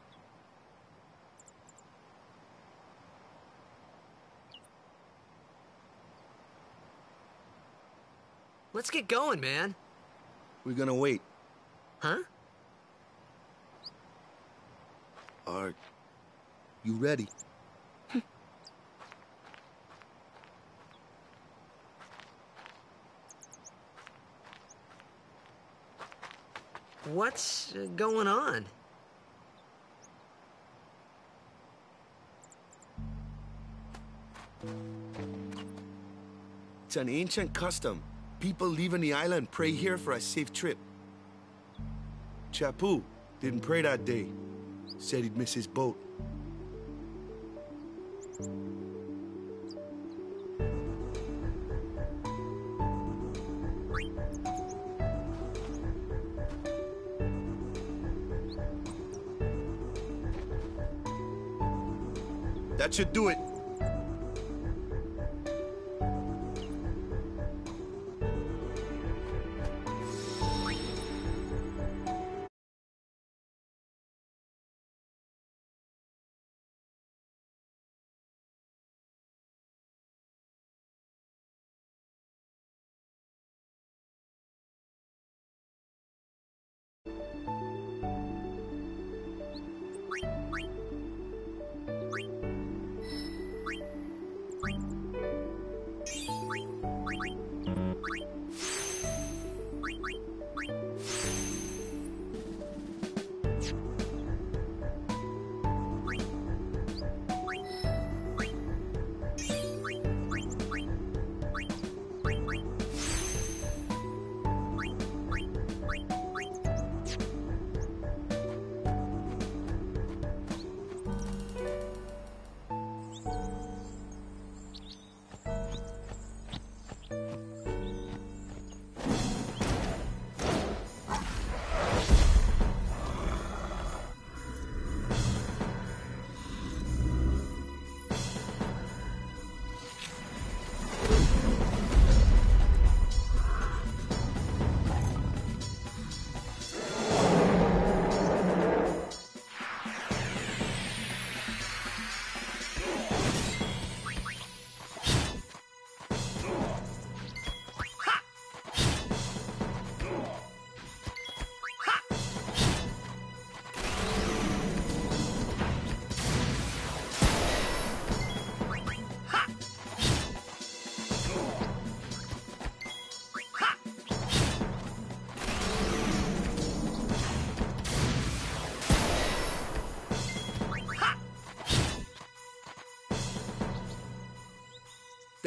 Let's get going, man. We're gonna wait. Huh? Are you ready? What's uh, going on? It's an ancient custom. People leaving the island pray here for a safe trip. Chappu didn't pray that day. Said he'd miss his boat. That should do it.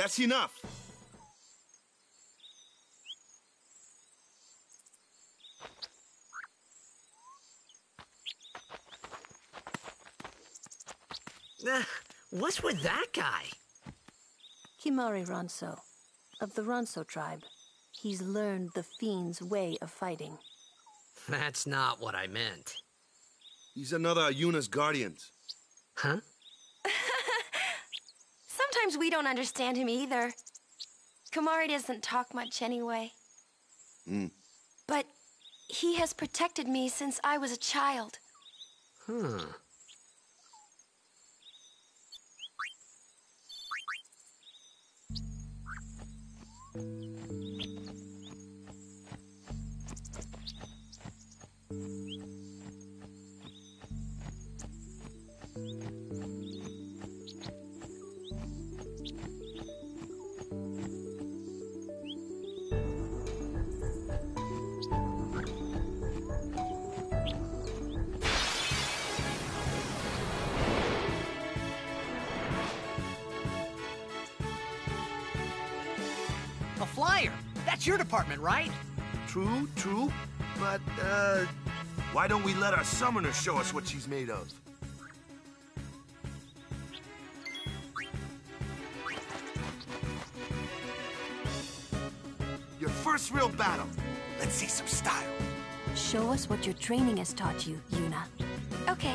That's enough. Uh, what's with that guy? Kimari Ronso, of the Ronso tribe. He's learned the Fiend's way of fighting. That's not what I meant. He's another of Yuna's guardians. Huh? Sometimes we don't understand him either. Kimari doesn't talk much anyway. Hmm. But he has protected me since I was a child. Huh. A flyer! That's your department, right? True, true. But, uh, why don't we let our summoner show us what she's made of? Your first real battle. Let's see some style. Show us what your training has taught you, Yuna. Okay.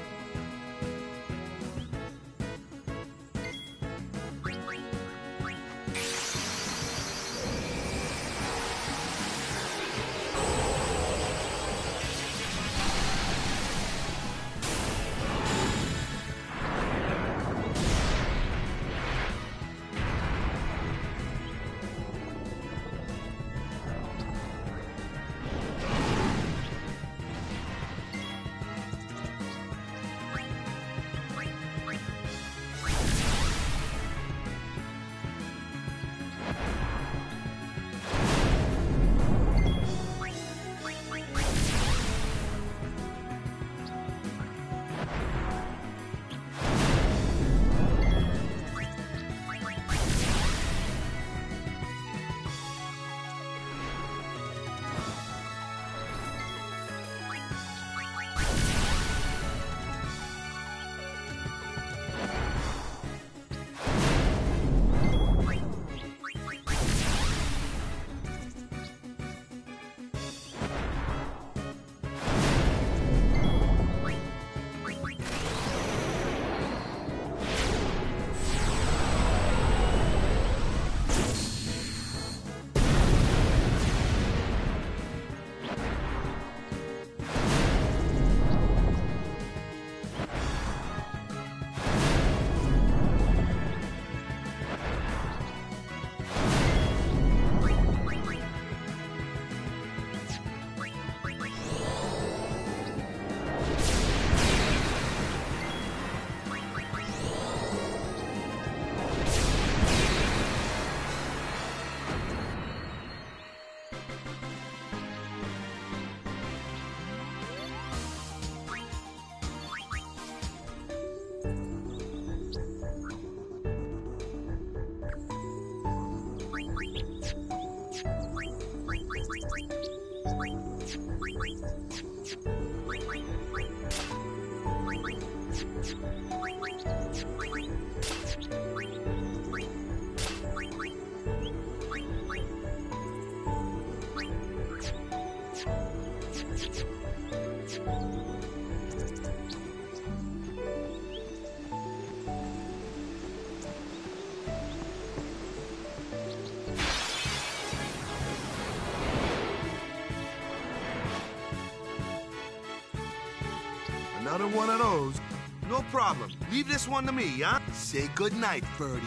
Another one of those. No problem. Leave this one to me, huh? Say goodnight, birdie.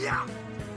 Yeah!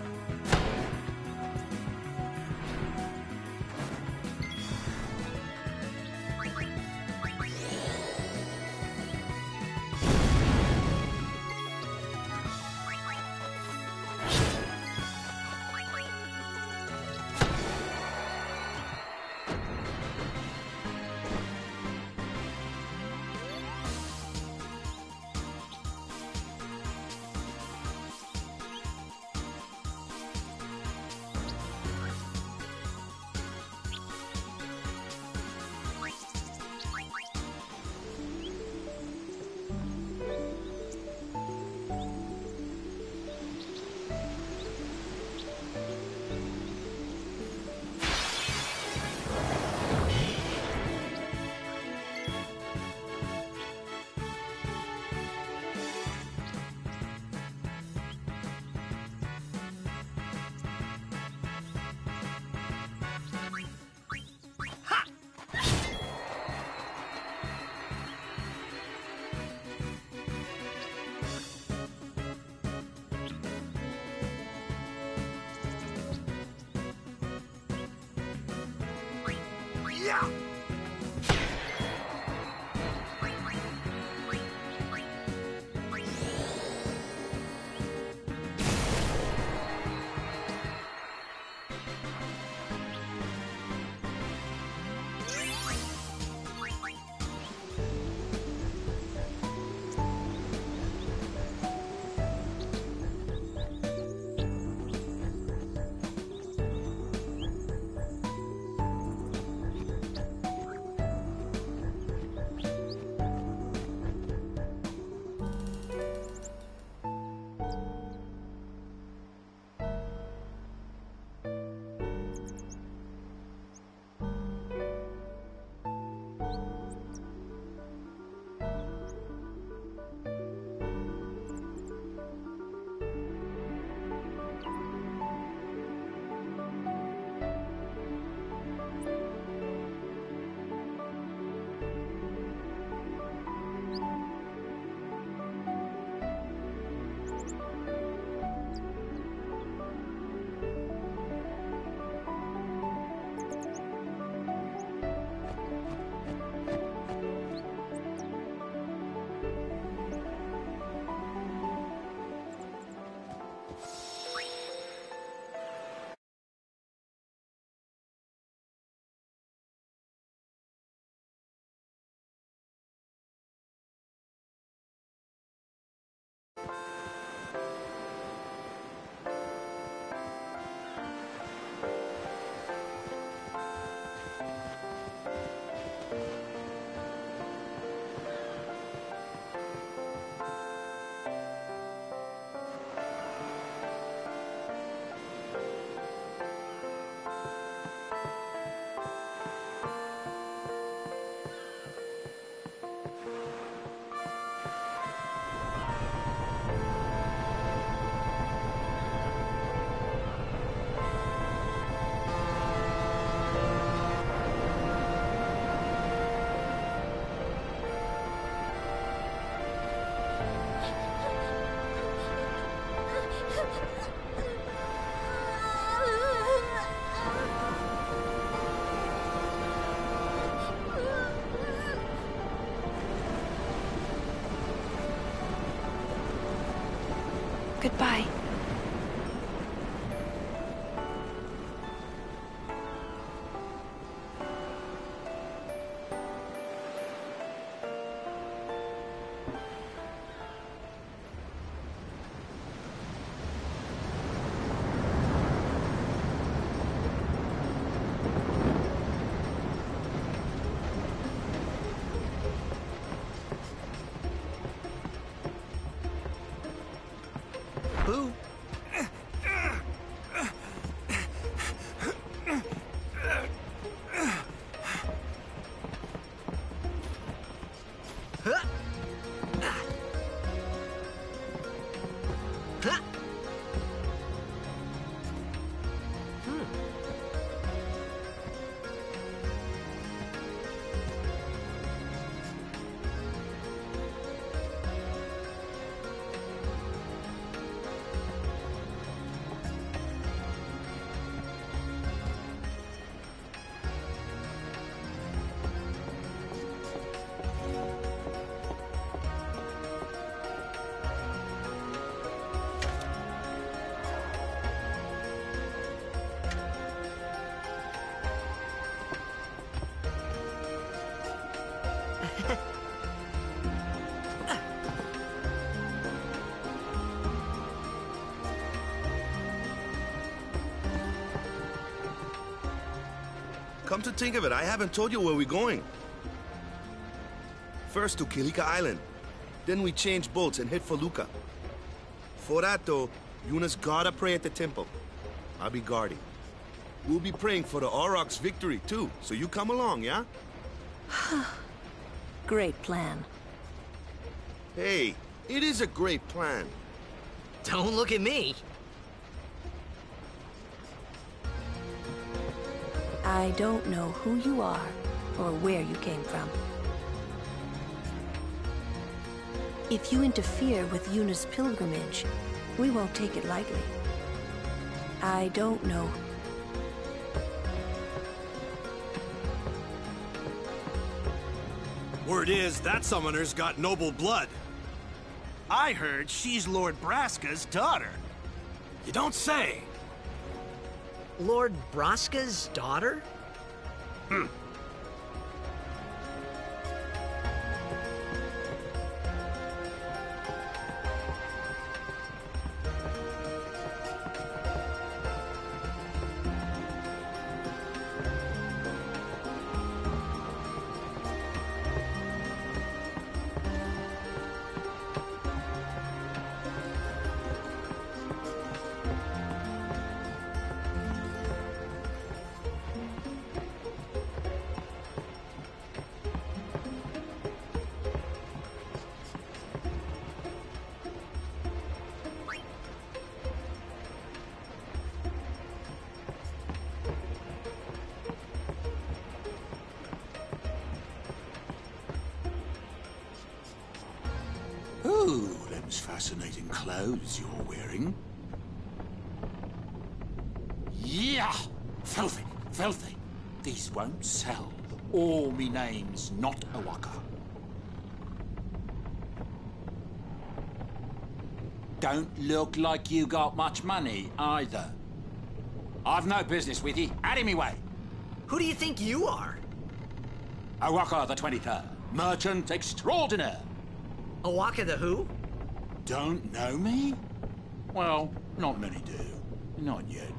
Yeah! Goodbye. Boo! come to think of it, I haven't told you where we're going. First to Kilika Island. Then we change boats and head for Luca. For that, though, Yuna's gotta pray at the temple. I'll be guarding. We'll be praying for the Aurochs' victory, too, so you come along, yeah? Great plan. Hey, it is a great plan. Don't look at me. I don't know who you are or where you came from. If you interfere with Yuna's pilgrimage, we won't take it lightly. I don't know. Word is, that summoner's got noble blood. I heard she's Lord Braska's daughter. You don't say. Lord Braska's daughter? Hmm. Ooh, them's fascinating clothes you're wearing. Yeah! Filthy, filthy. These won't sell. All me name's not O'aka. Don't look like you got much money, either. I've no business with you. Out of me way. Who do you think you are? O'aka the twenty-third. Merchant extraordinaire. O'aka the who? Don't know me? Well, not many do. Not yet.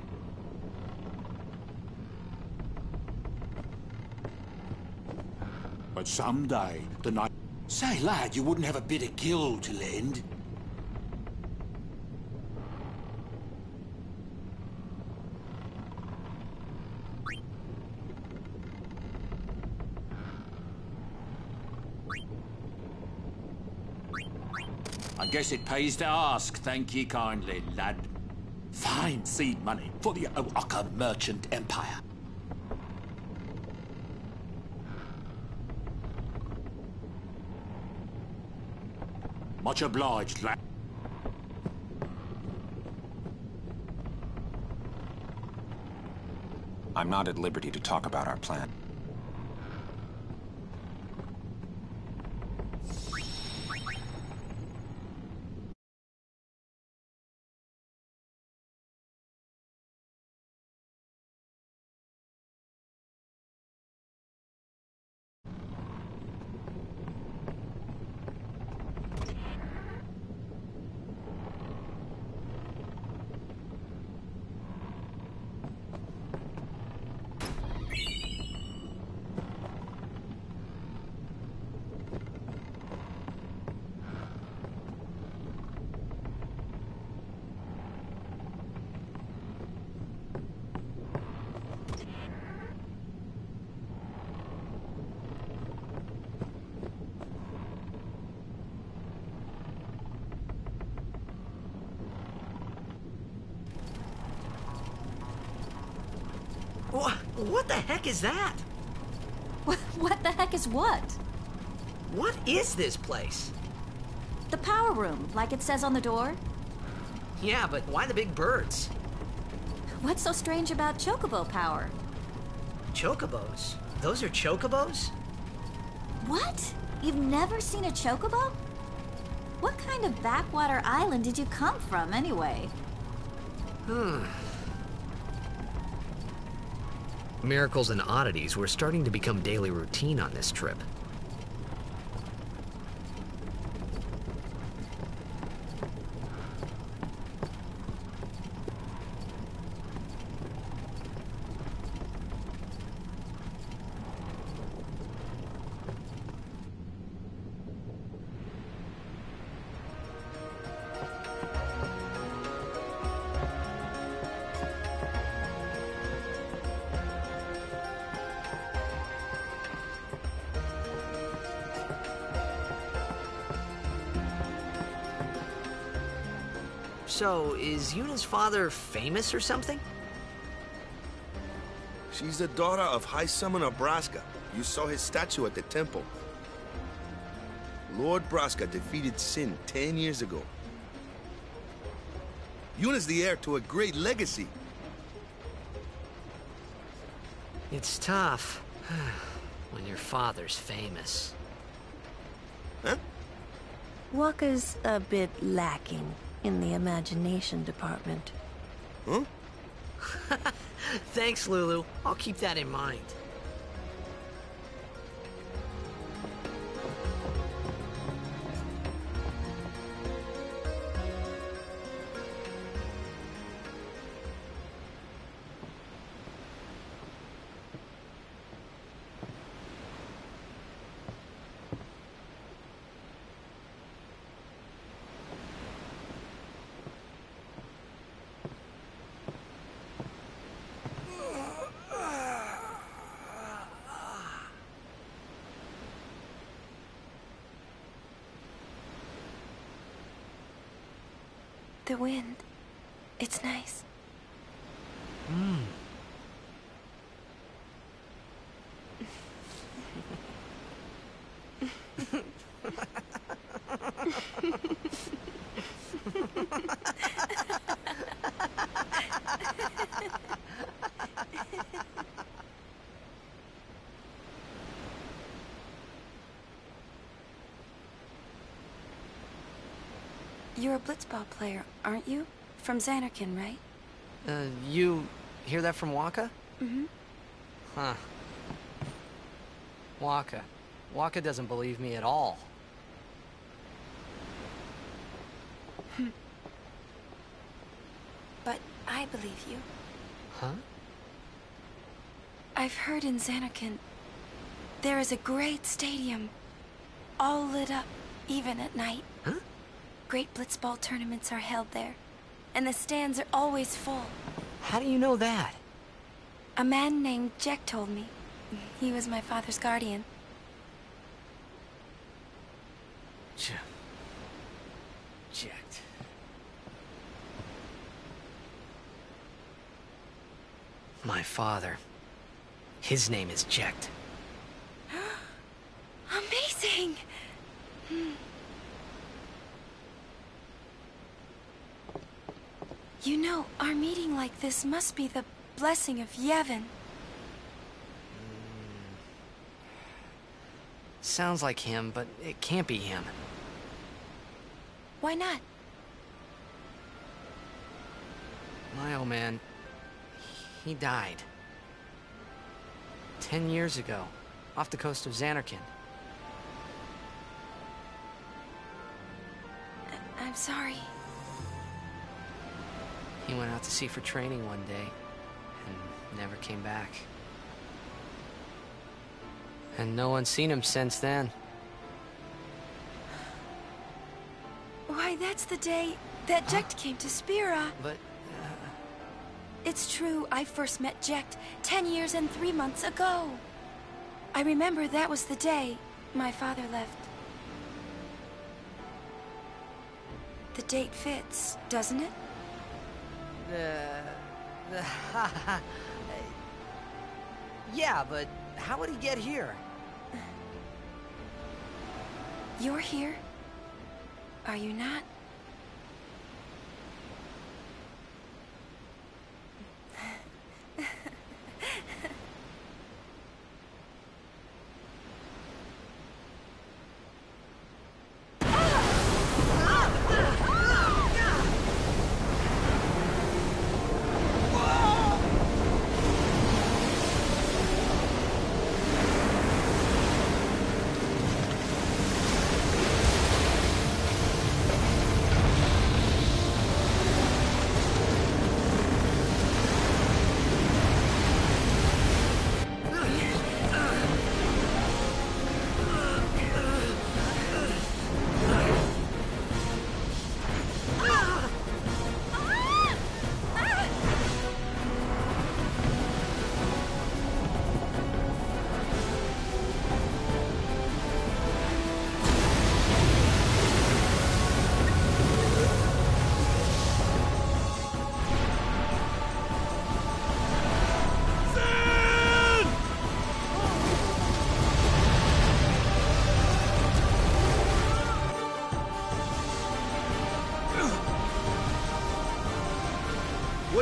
But someday, the night... Say, lad, you wouldn't have a bit of gill to lend? I guess it pays to ask, thank ye kindly, lad. Fine seed money for the O'aka merchant empire. Much obliged, lad. I'm not at liberty to talk about our plan. What, what the heck is that? What, what the heck is what? What is this place? The power room, like it says on the door. Yeah, but why the big birds? What's so strange about chocobo power? Chocobos? Those are chocobos? What? You've never seen a chocobo? What kind of backwater island did you come from, anyway? Hmm. Miracles and oddities were starting to become daily routine on this trip. So, is Yuna's father famous or something? She's the daughter of High Summoner Braska. You saw his statue at the temple. Lord Braska defeated Sin ten years ago. Yuna's the heir to a great legacy. It's tough when your father's famous. Huh? Wakka's a bit lacking in the imagination department. Huh? Thanks, Lulu. I'll keep that in mind. The wind. It's nice. Hmm. You're a blitzball player, aren't you? From Xanarkin, right? Uh, you hear that from Wakka? Mm-hmm. Huh. Wakka. Wakka doesn't believe me at all. But I believe you. Huh? I've heard in Xanarkin, there is a great stadium, all lit up, even at night. Huh? Great blitzball tournaments are held there, and the stands are always full. How do you know that? A man named Jack told me. He was my father's guardian. Jack. Jacked. My father. His name is Jecht. Amazing! You know, our meeting like this must be the blessing of Yevon. Sounds like him, but it can't be him. Why not? My old man, he died. Ten years ago, off the coast of Xanarkin. I I'm sorry. He went out to sea for training one day, and never came back. And no one's seen him since then. Why, that's the day that Jecht came to Spira. But... It's true, I first met Jecht ten years and three months ago. I remember that was the day my father left. The date fits, doesn't it? Uh... yeah, but how would he get here? You're here? Are you not?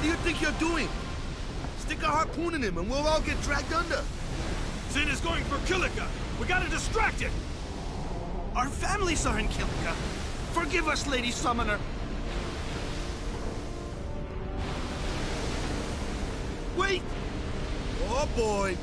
do you think you're doing? Stick a harpoon in him and we'll all get dragged under. Sin is going for Kilika. We gotta distract it. Our families are in Kilika. Forgive us, Lady Summoner. Wait! Oh boy!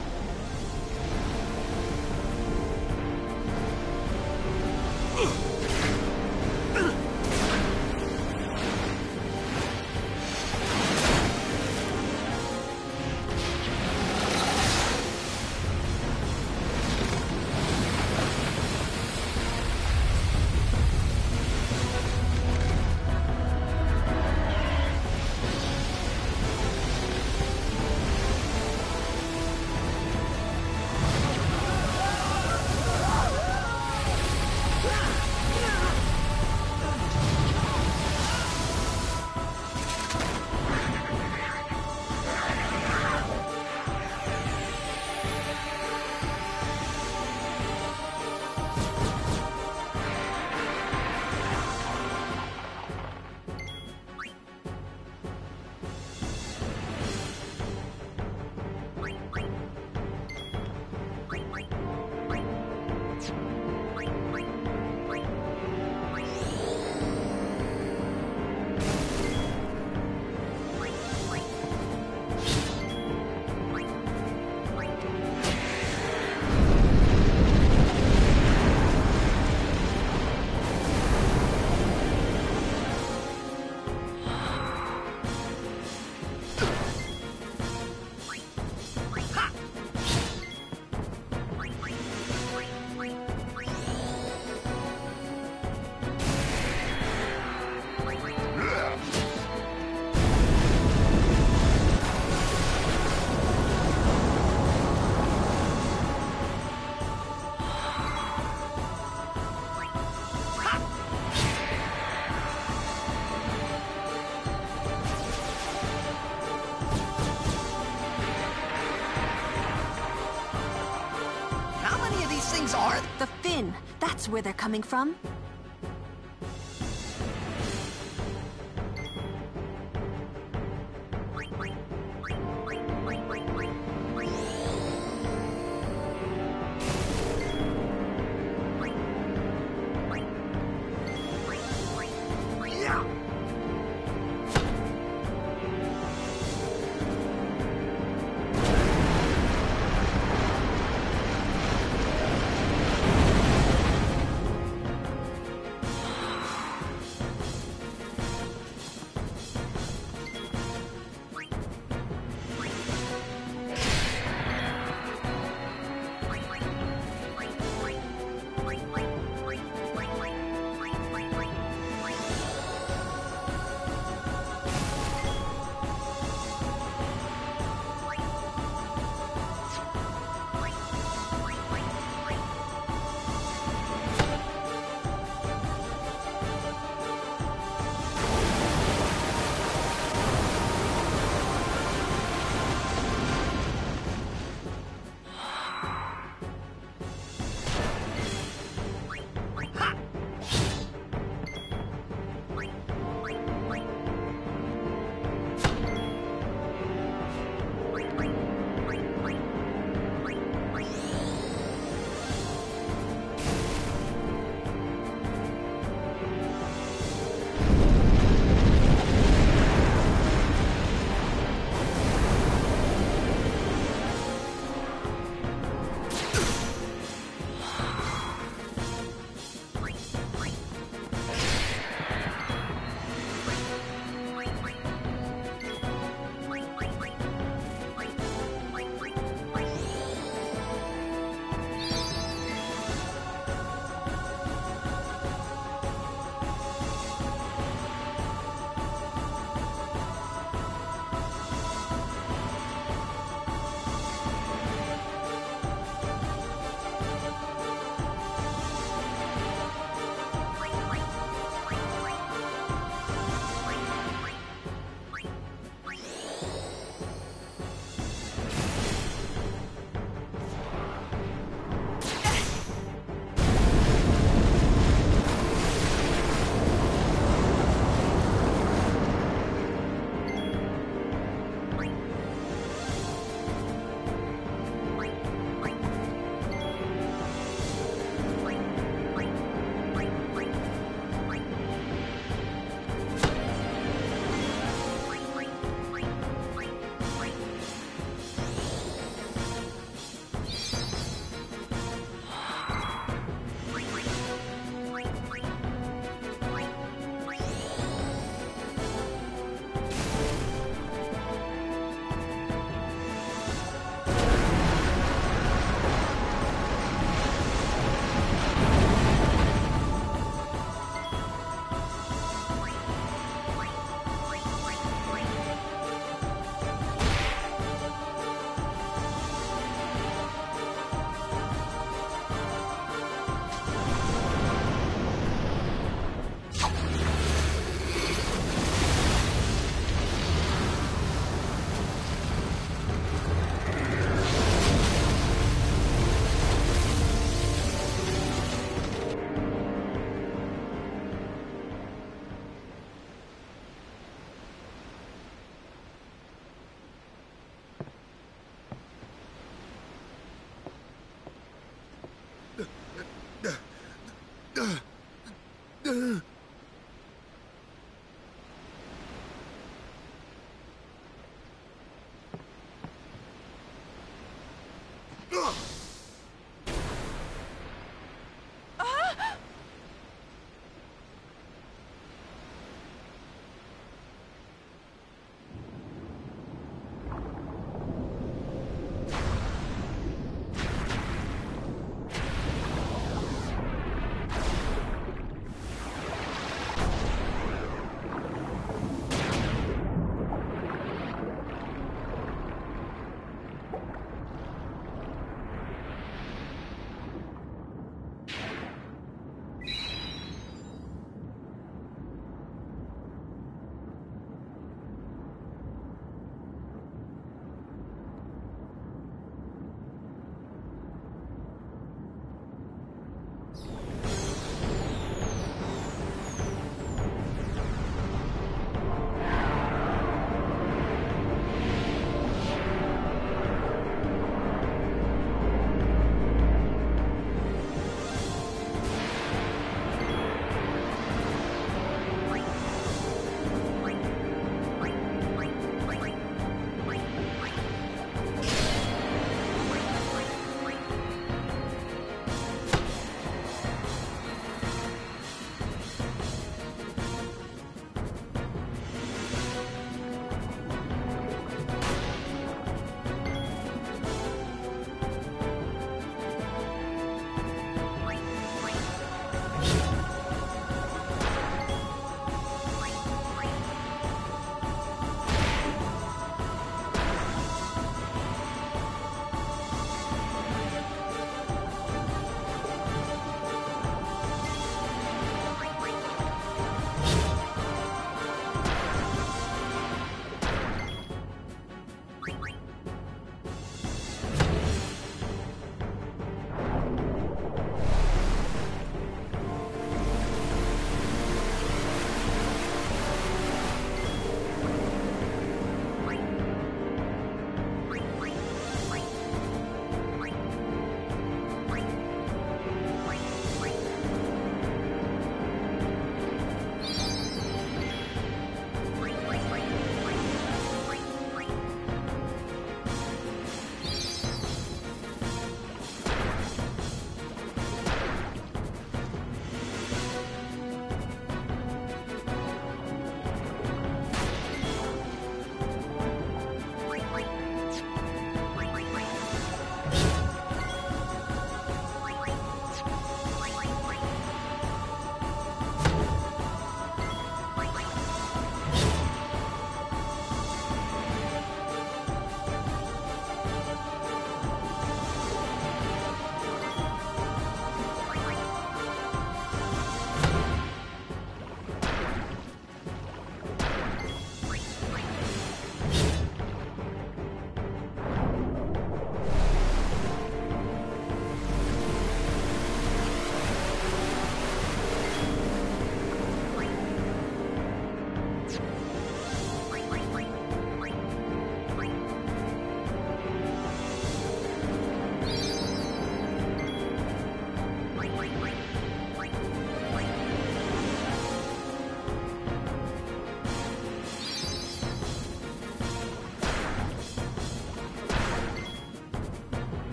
Are the fin. That's where they're coming from.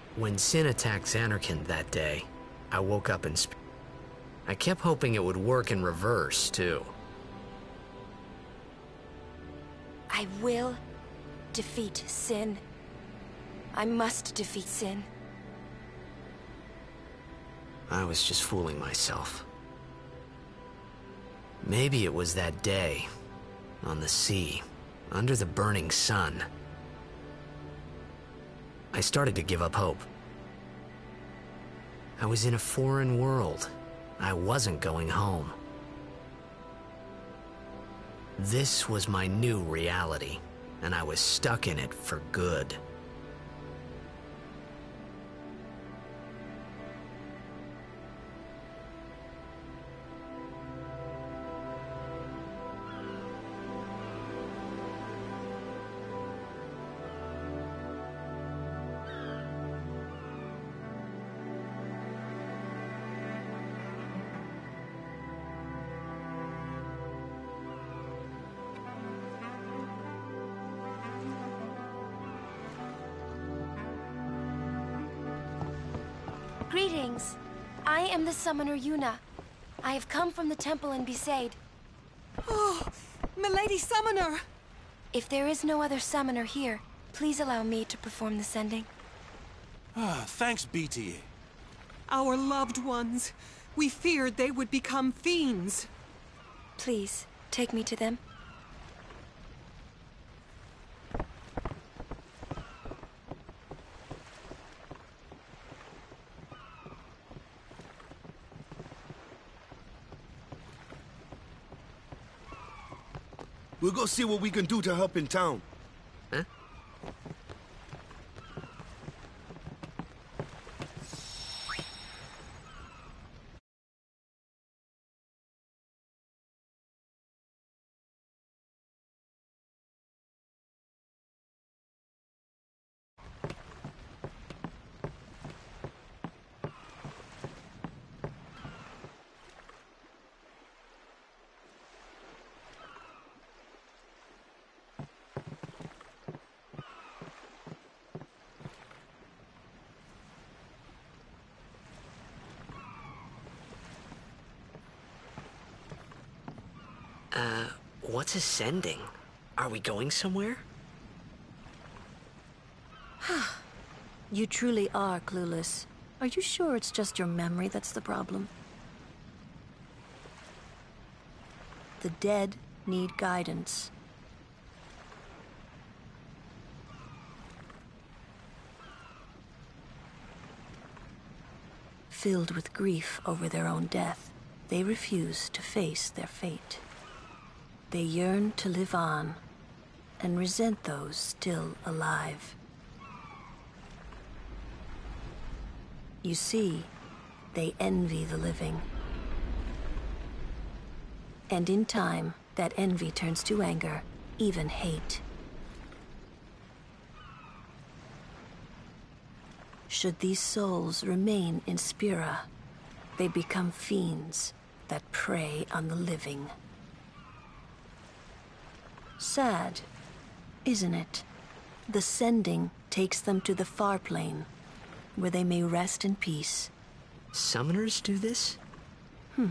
When Sin attacked Zanarkand that day, I woke up in sp- I kept hoping it would work in reverse, too. I will defeat Sin. I must defeat Sin. I was just fooling myself. Maybe it was that day, on the sea, under the burning sun. I started to give up hope. I was in a foreign world. I wasn't going home. This was my new reality, and I was stuck in it for good. Greetings. I am the summoner Yuna. I have come from the temple in Besaid. Oh, Milady Summoner! If there is no other summoner here, please allow me to perform the sending. Ah, thanks, B T. Our loved ones. We feared they would become fiends. Please, take me to them. We'll go see what we can do to help in town. Huh? Uh, what's ascending? Are we going somewhere? You truly are clueless. Are you sure it's just your memory that's the problem? The dead need guidance. Filled with grief over their own death, they refuse to face their fate. They yearn to live on, and resent those still alive. You see, they envy the living. And in time, that envy turns to anger, even hate. Should these souls remain in Spira, they become fiends that prey on the living. Sad, isn't it? The sending takes them to the far plane, where they may rest in peace. Summoners do this? Hmm.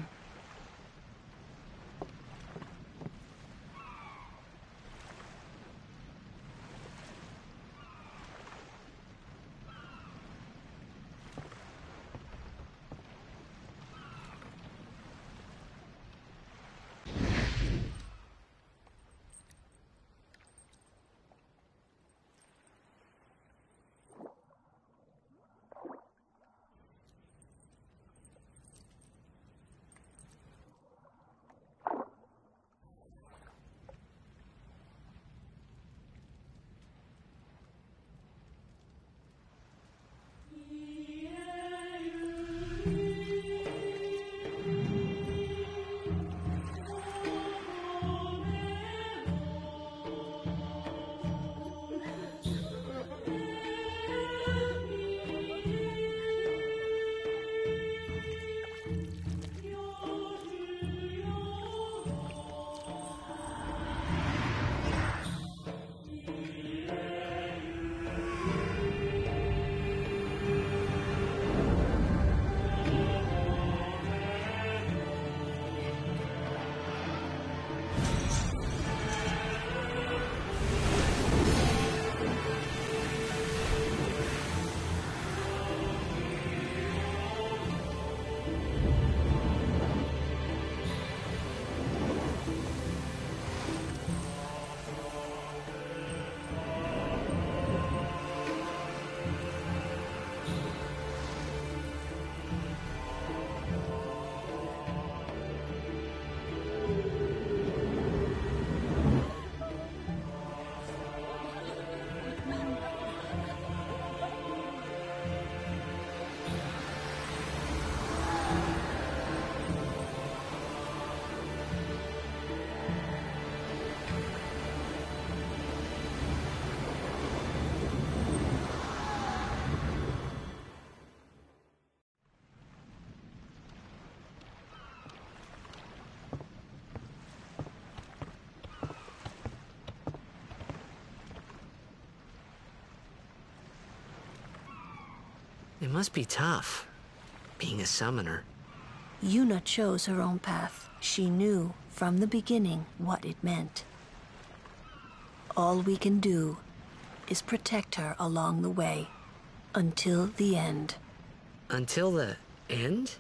It must be tough, being a summoner. Yuna chose her own path. She knew from the beginning what it meant. All we can do is protect her along the way, until the end. Until the end?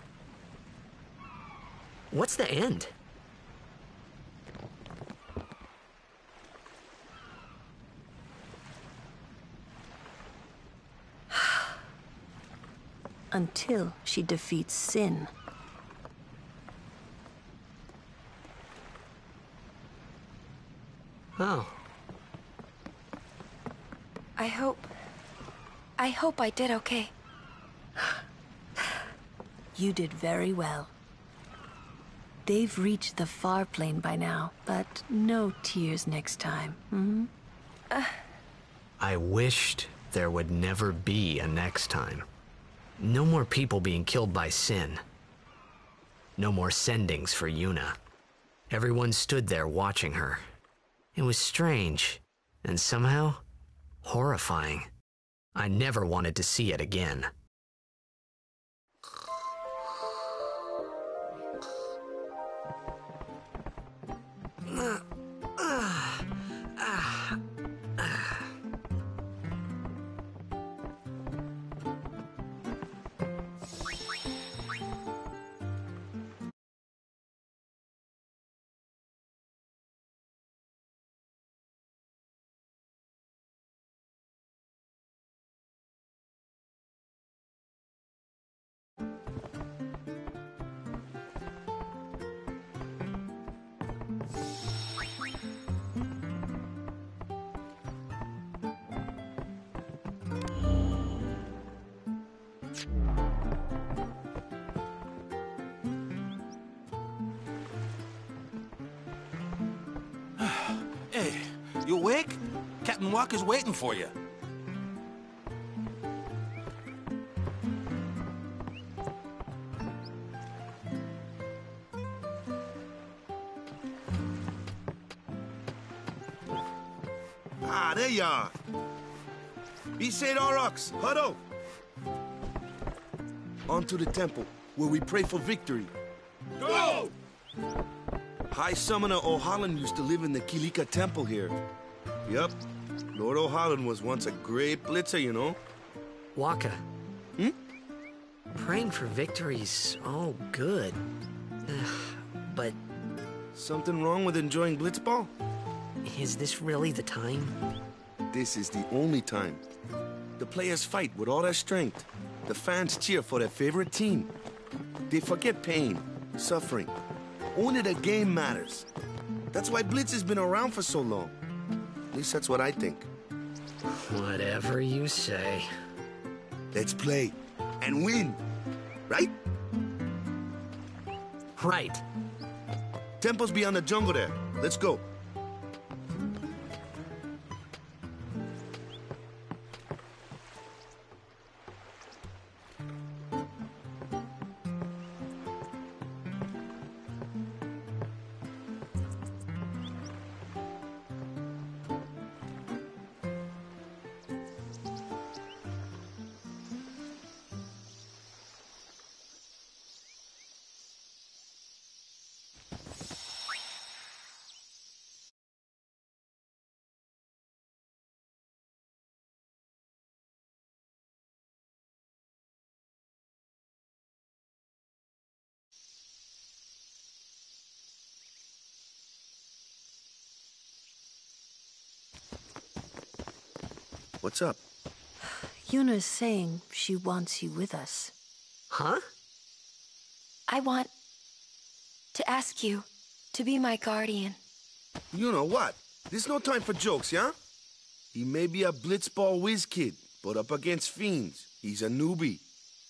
What's the end? Until she defeats Sin. Oh. I hope... I hope I did okay. You did very well. They've reached the far plane by now, but no tears next time, hmm? Uh... I wished there would never be a next time. No more people being killed by Sin. No more sendings for Yuna. Everyone stood there watching her. It was strange, and somehow horrifying. I never wanted to see it again. Hey, you awake? Captain Walker's waiting for you. Ah, there you are. Be Saint Aurochs, huddle. On to the temple, where we pray for victory. Go! High Summoner Ohalland used to live in the Kilika Temple here. Yup. Lord Ohalland was once a great blitzer, you know. Wakka. Hmm? Praying for victory's all good. But... Something wrong with enjoying blitzball? Is this really the time? This is the only time. The players fight with all their strength. The fans cheer for their favorite team. They forget pain, suffering. Only the game matters. That's why Blitz has been around for so long. At least that's what I think. Whatever you say. Let's play and win, right? Right. Temple's beyond the jungle there. Let's go. What's up? Yuna's saying she wants you with us. Huh? I want to ask you to be my guardian. You know what? There's no time for jokes, yeah? He may be a blitzball whiz kid, but up against fiends, he's a newbie.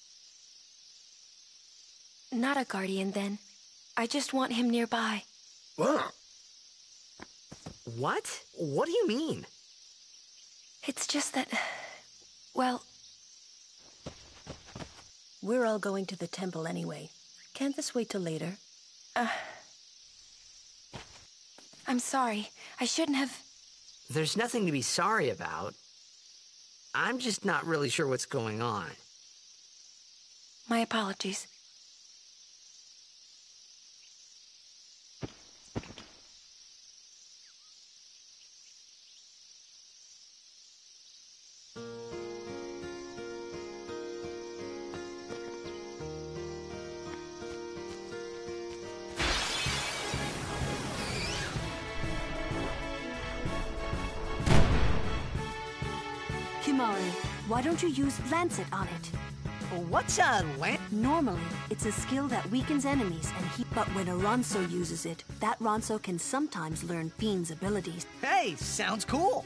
Not a guardian, then. I just want him nearby. What? What? What do you mean? It's just that... well... We're all going to the temple anyway. Can't this wait till later? Uh... I'm sorry. I shouldn't have... There's nothing to be sorry about. I'm just not really sure what's going on. My apologies. Kimahri, why don't you use Lancet on it? What's a lan- Normally, it's a skill that weakens enemies and he- But when a Ronso uses it, that Ronso can sometimes learn Fiend's abilities. Hey, sounds cool.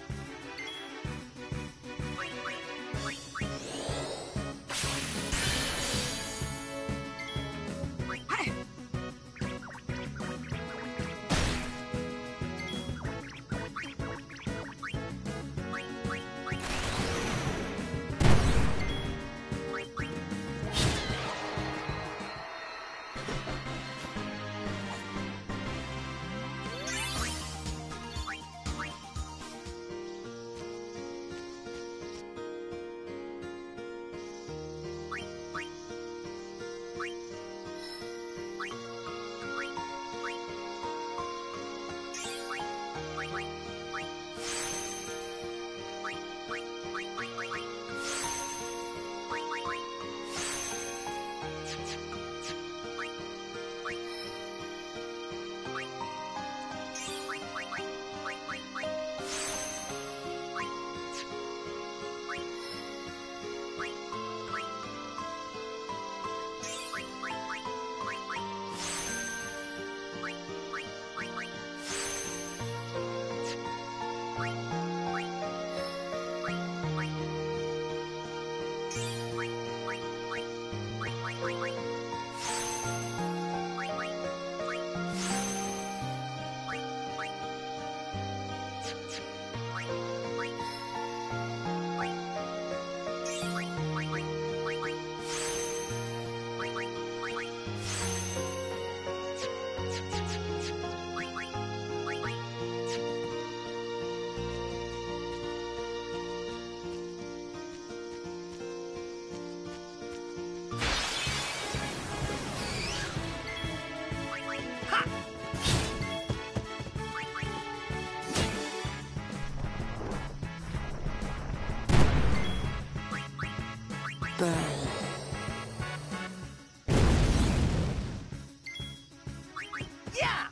Yeah!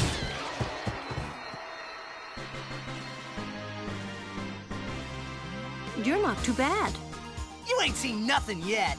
You're not too bad. You ain't seen nothing yet.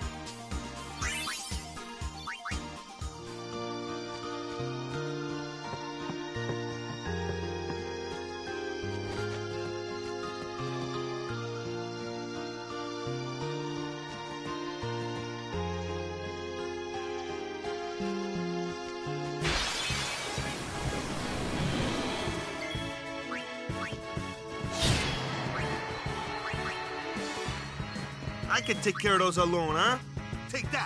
I can take care of those alone, huh? Take that.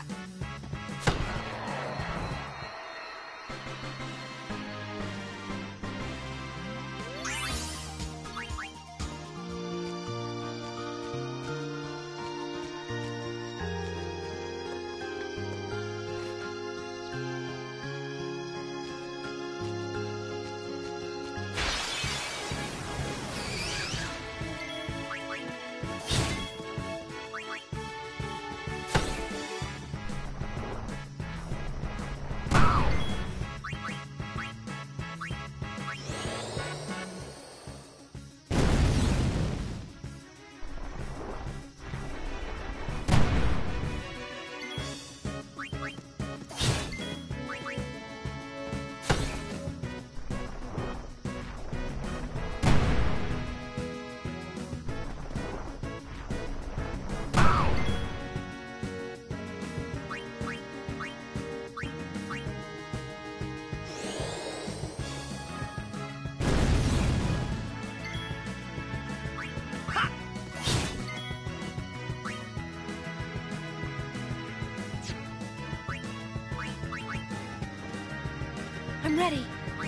I'm ready.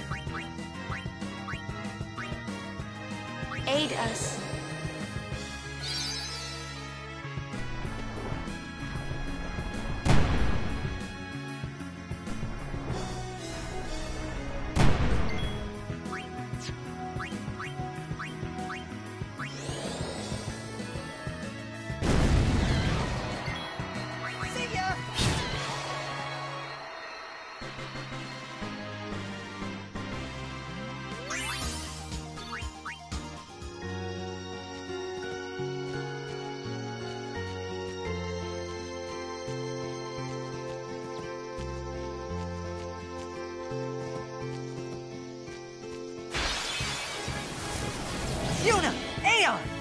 Aid us.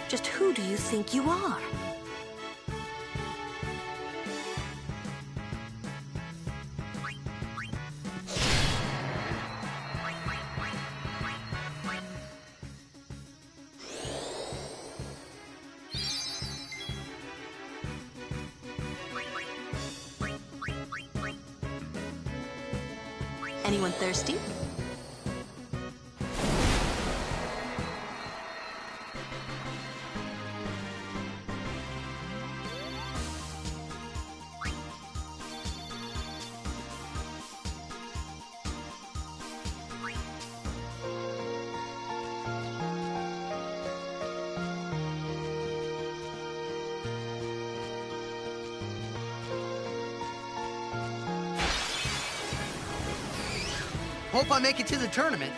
Just who do you think you are? Anyone thirsty? Hope I make it to the tournament.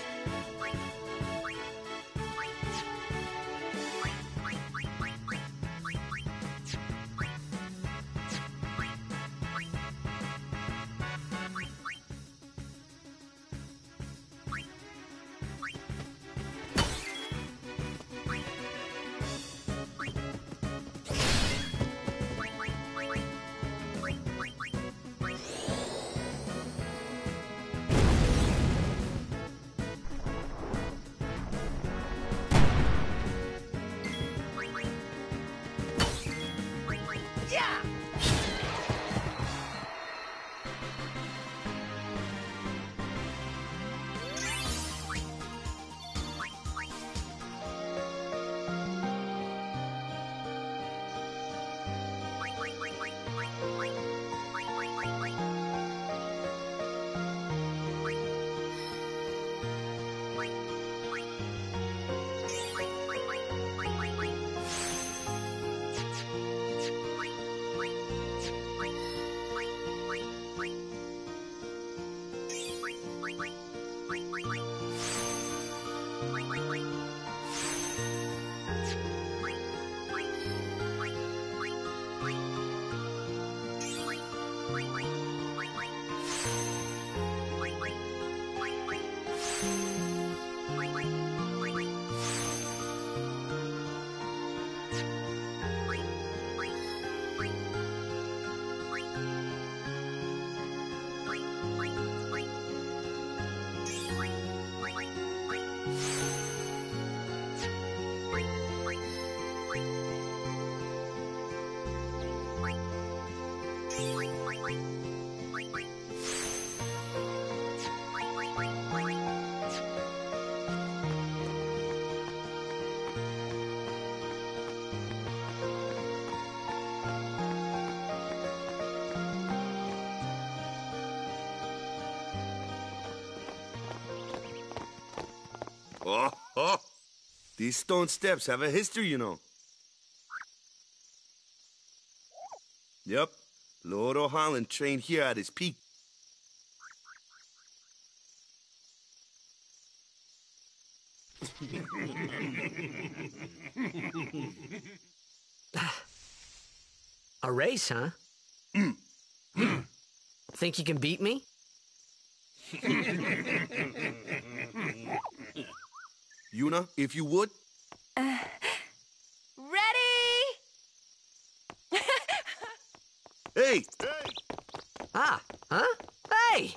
Oh, oh. These stone steps have a history, you know. Yep. Lord O'Holland trained here at his peak. A race, huh? Think you can beat me? Yuna, if you would. Uh, ready? Hey! Ah, huh? Hey!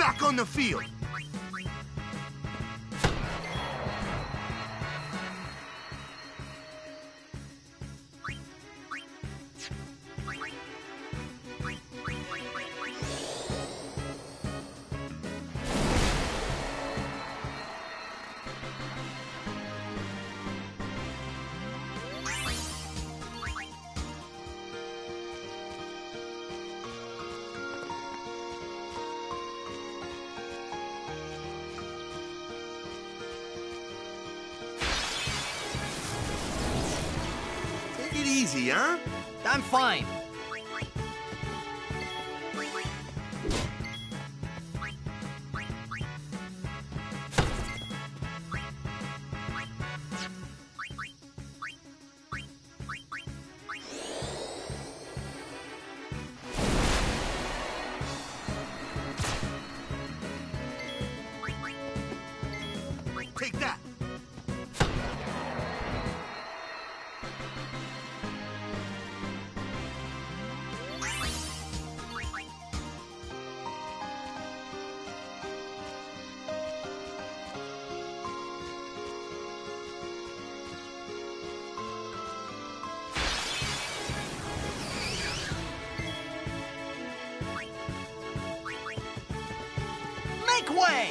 back on the field. Easy, huh? I'm fine. Take that. Make way!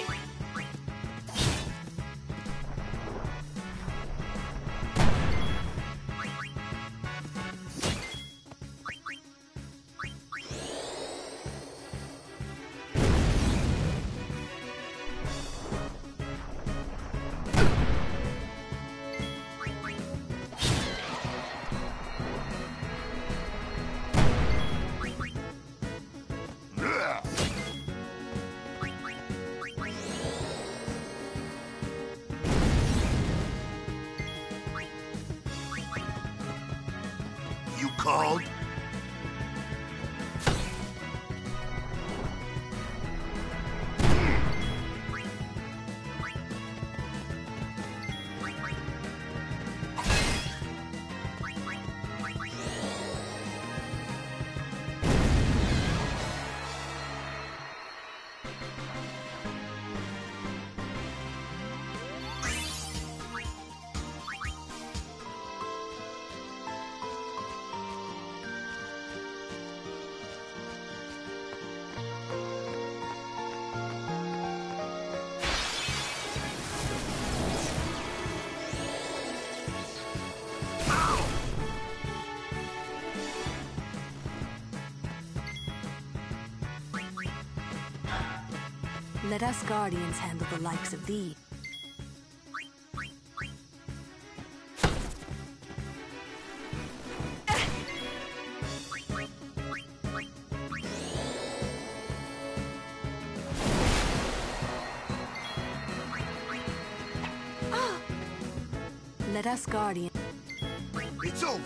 You called? Let us Guardians handle the likes of thee. Let us Guardian. It's over.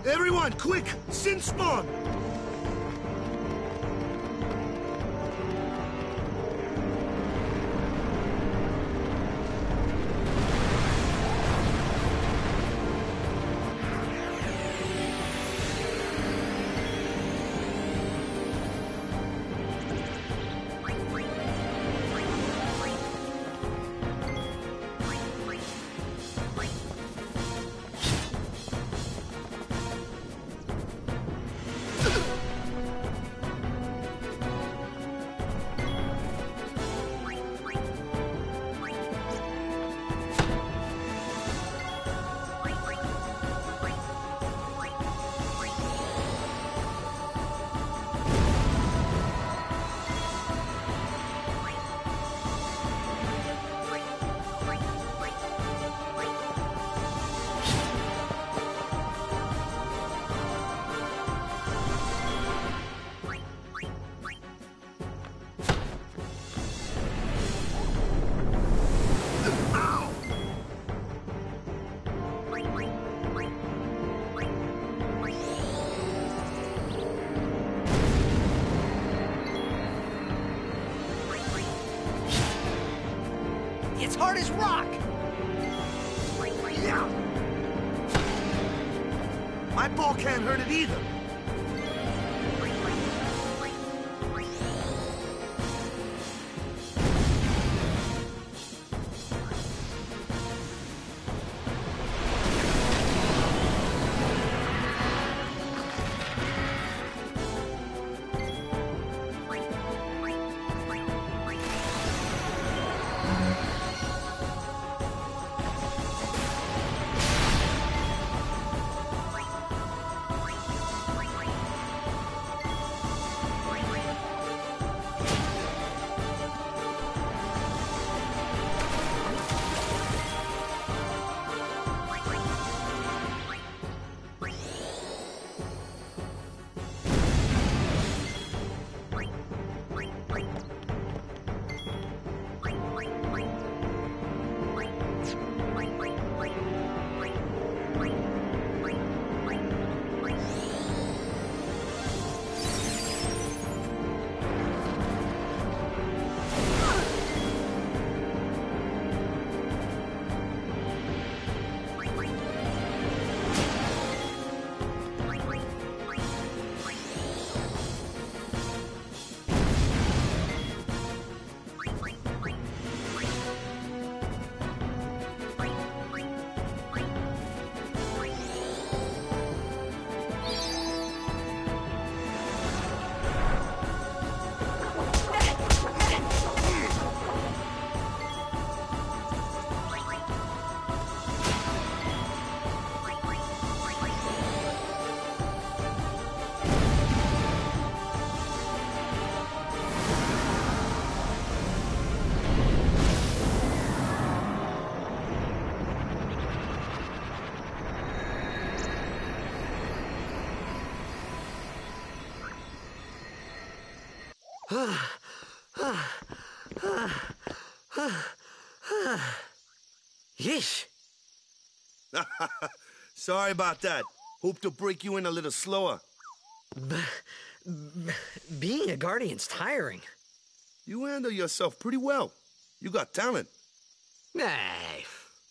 Everyone, quick! Sin spawn! It's hard as rock! Yeah. My ball can't hurt it either. Yeesh. Sorry about that. Hope to break you in a little slower. B b being a guardian's tiring. You handle yourself pretty well. You got talent. Hey.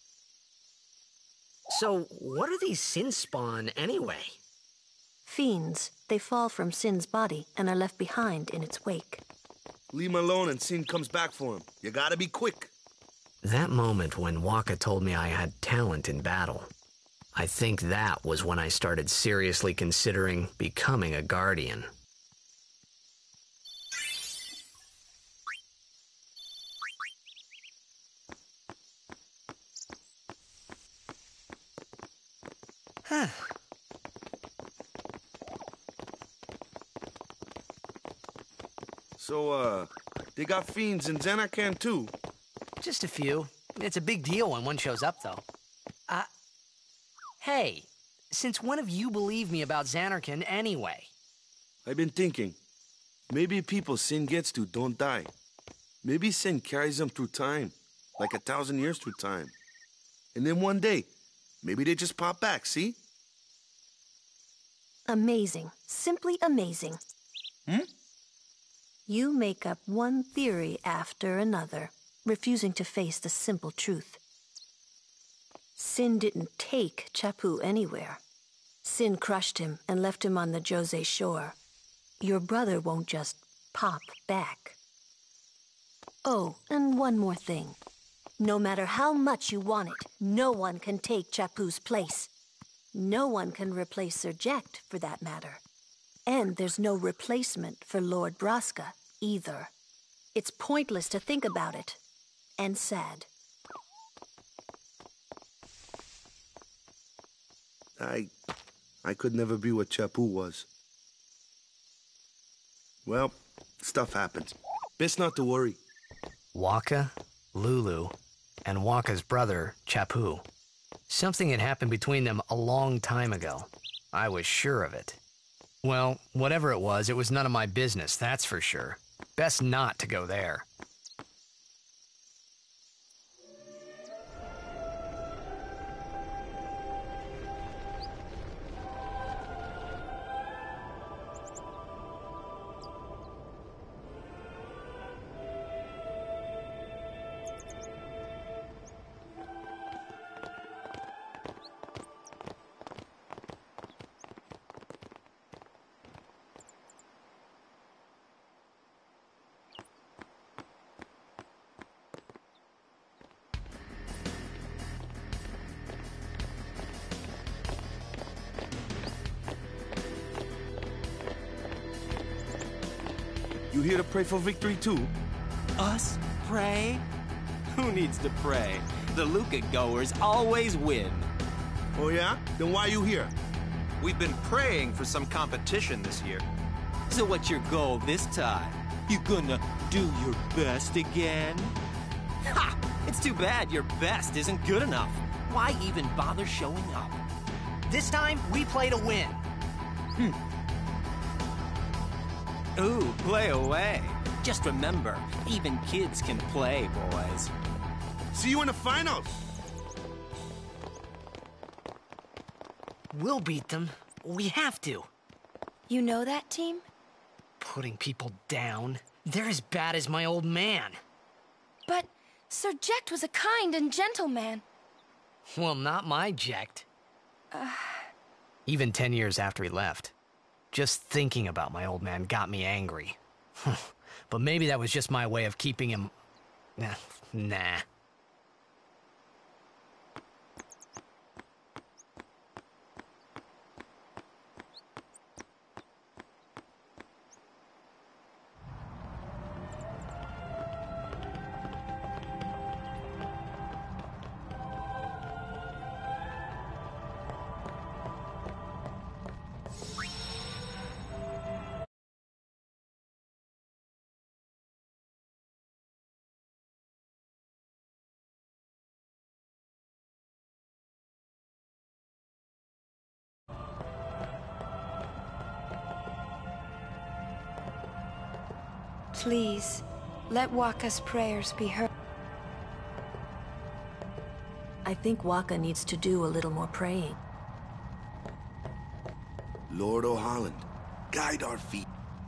So, what are these sin spawn anyway? Fiends. They fall from Sin's body and are left behind in its wake. Leave him alone and Sin comes back for him. You gotta be quick. That moment when Wakka told me I had talent in battle, I think that was when I started seriously considering becoming a guardian. So, uh, they got fiends in Zanarkand too? Just a few. It's a big deal when one shows up, though. Uh, hey, since when have you believed me about Zanarkand anyway? I've been thinking. Maybe people Sin gets to don't die. Maybe Sin carries them through time, like a thousand years through time. And then one day, maybe they just pop back, see? Amazing. Simply amazing. Hmm? You make up one theory after another, refusing to face the simple truth. Sin didn't take Chappu anywhere. Sin crushed him and left him on the Jose shore. Your brother won't just pop back. Oh, and one more thing. No matter how much you want it, no one can take Chappu's place. No one can replace Sir Jecht, for that matter. And there's no replacement for Lord Braska, either. It's pointless to think about it. And sad. I... I could never be what Chappu was. Well, stuff happens. Best not to worry. Wakka, Lulu, and Wakka's brother, Chappu. Something had happened between them a long time ago. I was sure of it. Well, whatever it was, it was none of my business, that's for sure. Best not to go there. You here to pray for victory too? Us? Pray? Who needs to pray? The Luca goers always win. Oh yeah? Then why you here? We've been praying for some competition this year. So what's your goal this time? You gonna do your best again? Ha! It's too bad your best isn't good enough. Why even bother showing up? This time, we play to win. Hmm. Ooh, play away. Just remember, even kids can play, boys. See you in the finals. We'll beat them. We have to. You know that team? Putting people down. They're as bad as my old man. But Sir Jecht was a kind and gentle man. Well, not my Jecht. Uh... Even ten years after he left. Just thinking about my old man got me angry. But maybe that was just my way of keeping him... Nah. Please, let Wakka's prayers be heard. I think Wakka needs to do a little more praying. Lord O'Holland, guide our feet.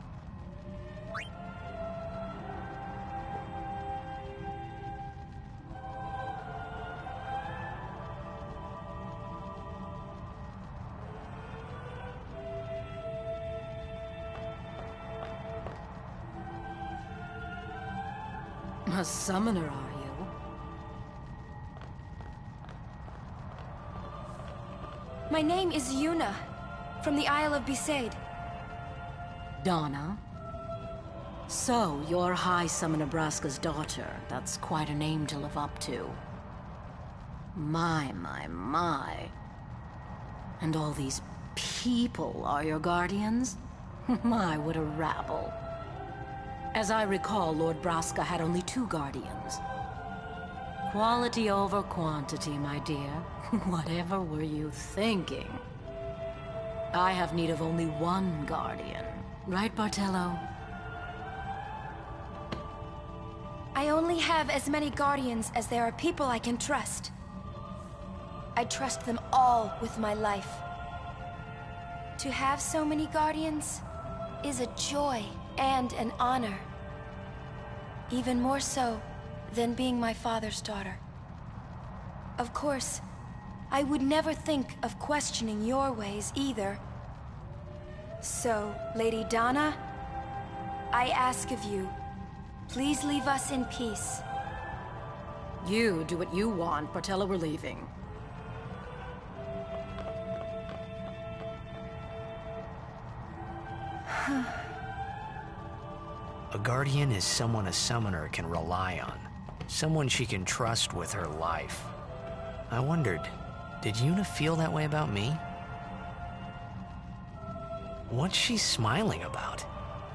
A summoner, are you? My name is Yuna, from the Isle of Besaid. Donna? So, you're High Summoner Braska's daughter. That's quite a name to live up to. My, my, my. And all these people are your guardians? My, what a rabble. As I recall, Lord Braska had only two guardians. Quality over quantity, my dear. Whatever were you thinking? I have need of only one guardian. Right, Bartello? I only have as many guardians as there are people I can trust. I trust them all with my life. To have so many guardians is a joy and an honor. Even more so than being my father's daughter. Of course, I would never think of questioning your ways either. So, Lady Dana, I ask of you, please leave us in peace. You do what you want, Portella, we're leaving. A guardian is someone a summoner can rely on. Someone she can trust with her life. I wondered, did Yuna feel that way about me? What's she smiling about?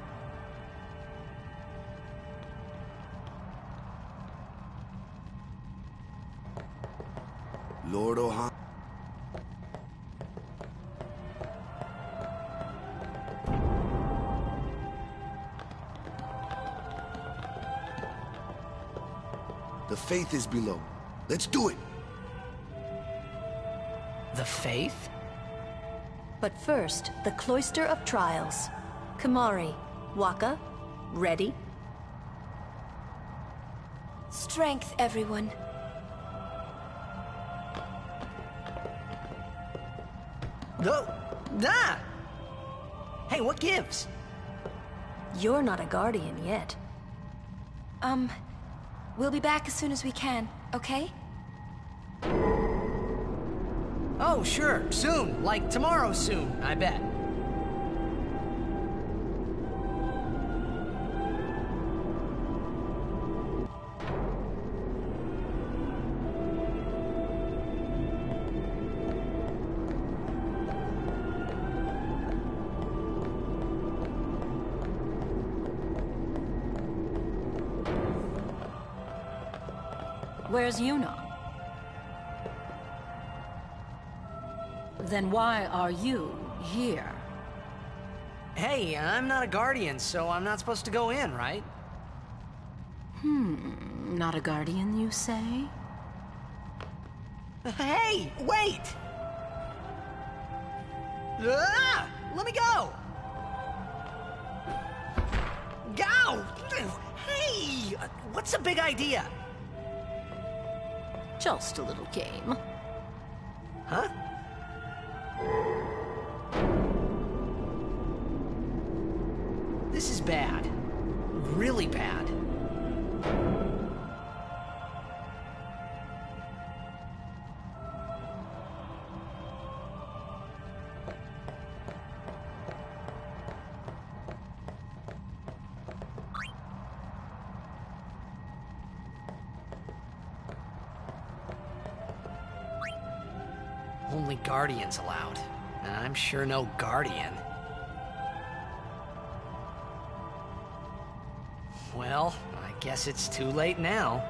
Lord Ohana. The Faith is below. Let's do it! The Faith? But first, the Cloister of Trials. Kimahri, Wakka, ready? Strength, everyone. No! Nah! Hey, what gives? You're not a guardian yet. Um, we'll be back as soon as we can, okay? Oh, sure, soon. Like tomorrow soon, I bet. Where's Yuna? Then why are you here? Hey, I'm not a guardian, so I'm not supposed to go in, right? Hmm, not a guardian, you say? Hey, wait! Ah! Let me go! Go! Hey! What's the big idea? Just a little game. Huh? This is bad. Really bad. Only guardians allowed. And I'm sure no guardian. Well, I guess it's too late now.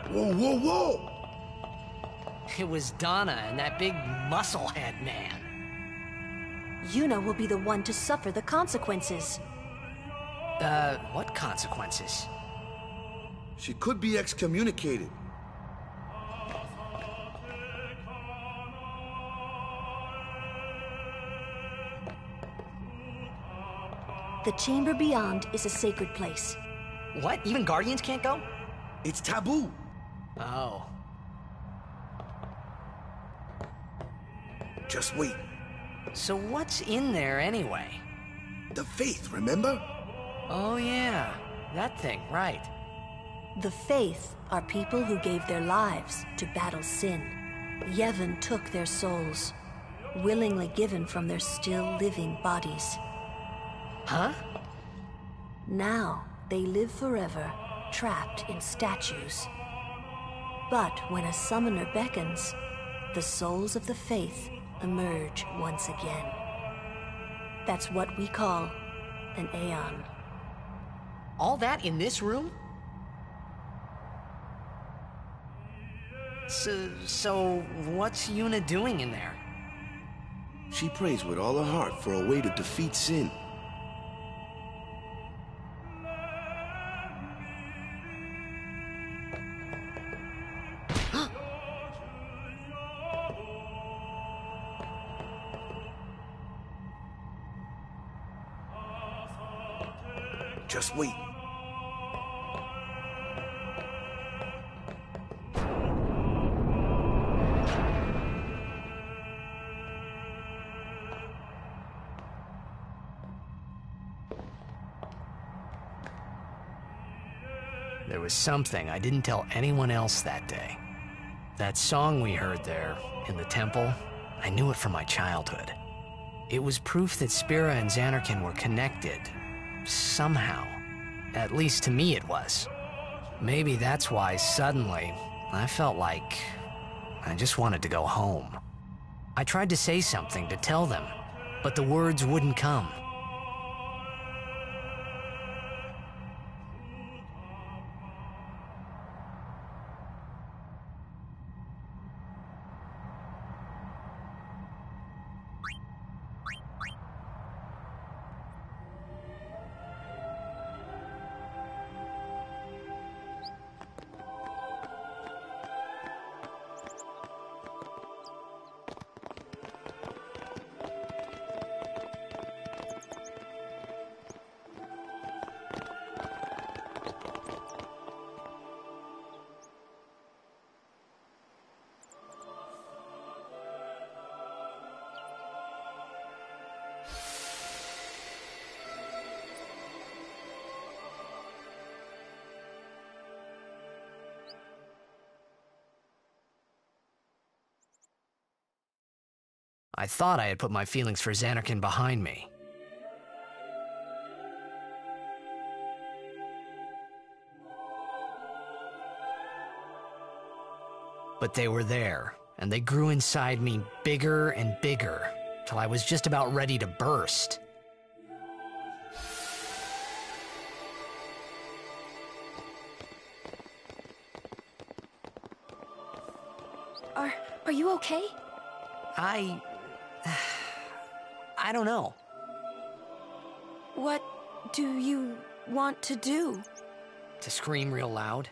Whoa, whoa, whoa! It was Donna and that big musclehead man. Yuna will be the one to suffer the consequences. Uh, what consequences? She could be excommunicated. The chamber beyond is a sacred place. What? Even Guardians can't go? It's taboo. Oh. Just wait. So what's in there anyway? The faith, remember? Oh yeah, that thing, right. The Faith are people who gave their lives to battle sin. Yevon took their souls, willingly given from their still living bodies. Huh? Now they live forever, trapped in statues. But when a summoner beckons, the souls of the Faith emerge once again. That's what we call an Aeon. All that in this room? So, so what's Yuna doing in there? She prays with all her heart for a way to defeat sin. Just wait. There was something I didn't tell anyone else that day. That song we heard there, in the temple, I knew it from my childhood. It was proof that Spira and Zanarkand were connected. Somehow. At least to me it was. Maybe that's why suddenly I felt like I just wanted to go home. I tried to say something to tell them, but the words wouldn't come. I thought I had put my feelings for Zanarkand behind me. But they were there, and they grew inside me bigger and bigger, till I was just about ready to burst. Are... are you okay? I... I don't know. What do you want to do? To scream real loud?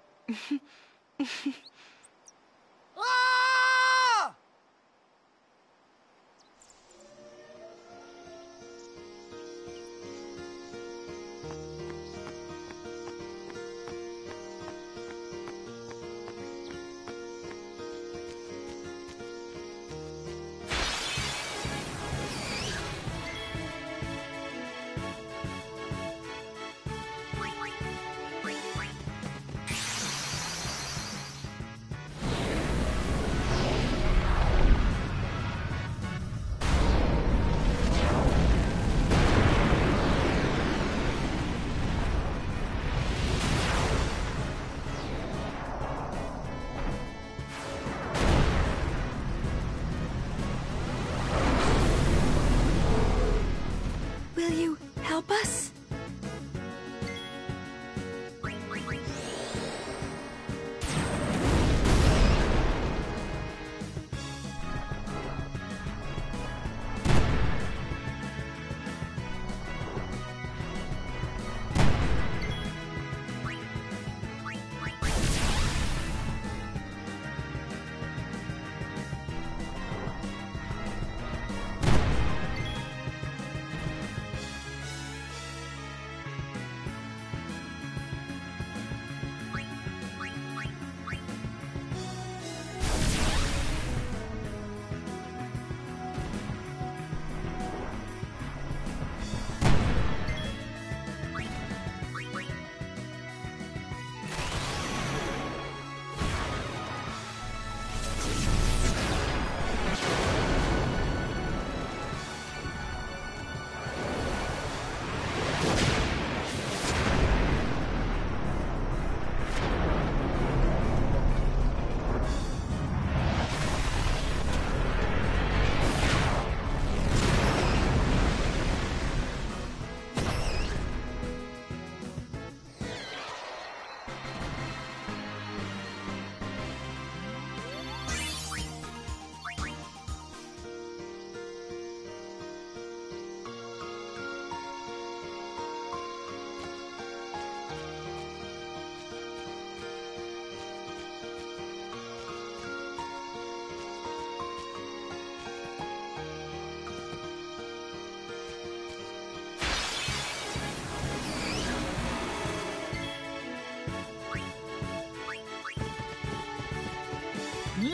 Will you help us?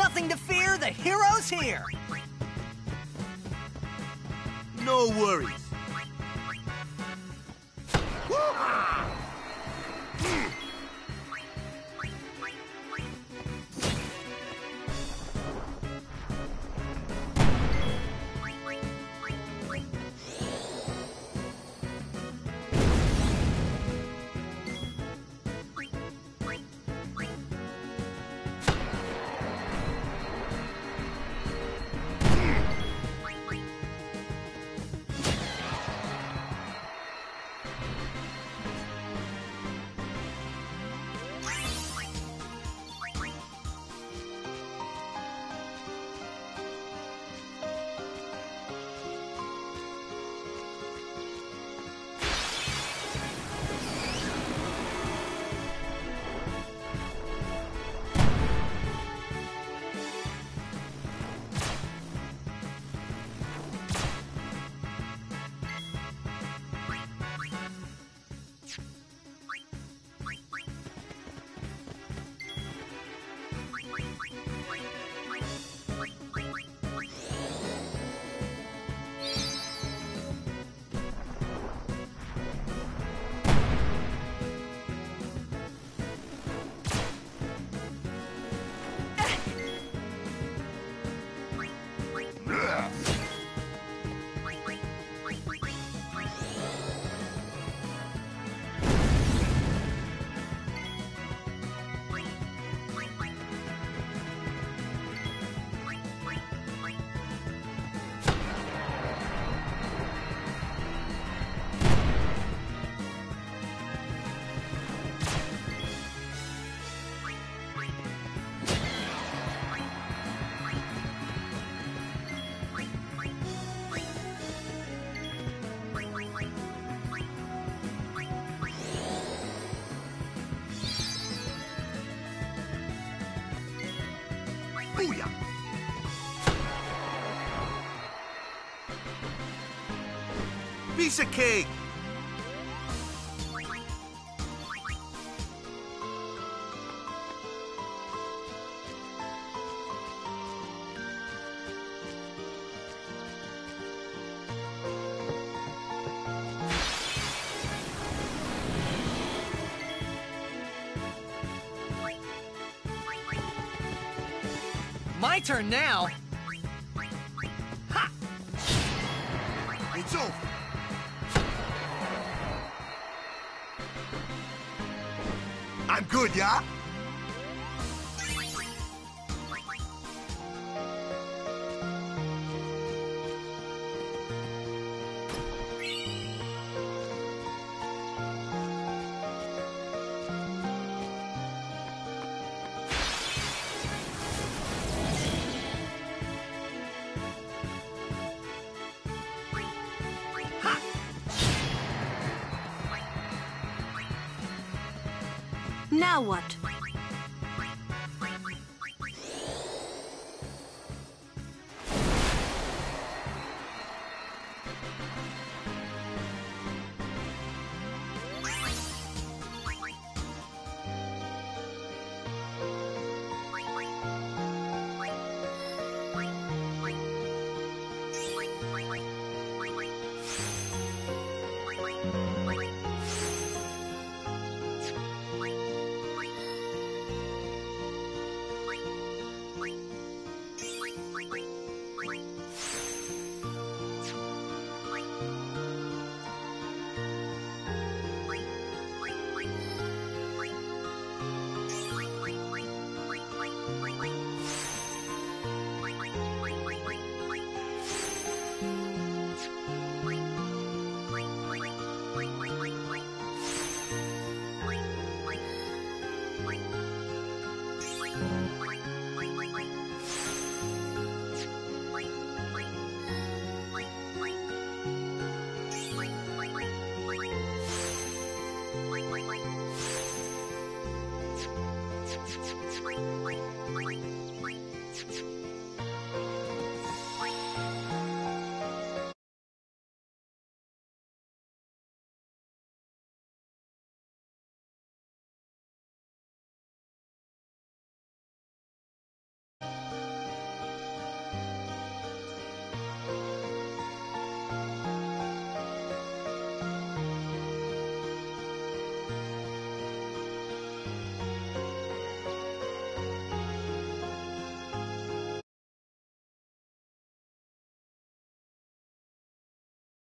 Nothing to fear, the hero's here! No worries. Booyah! Piece of cake! My turn now. Ha! It's over. I'm good, yeah? Now what?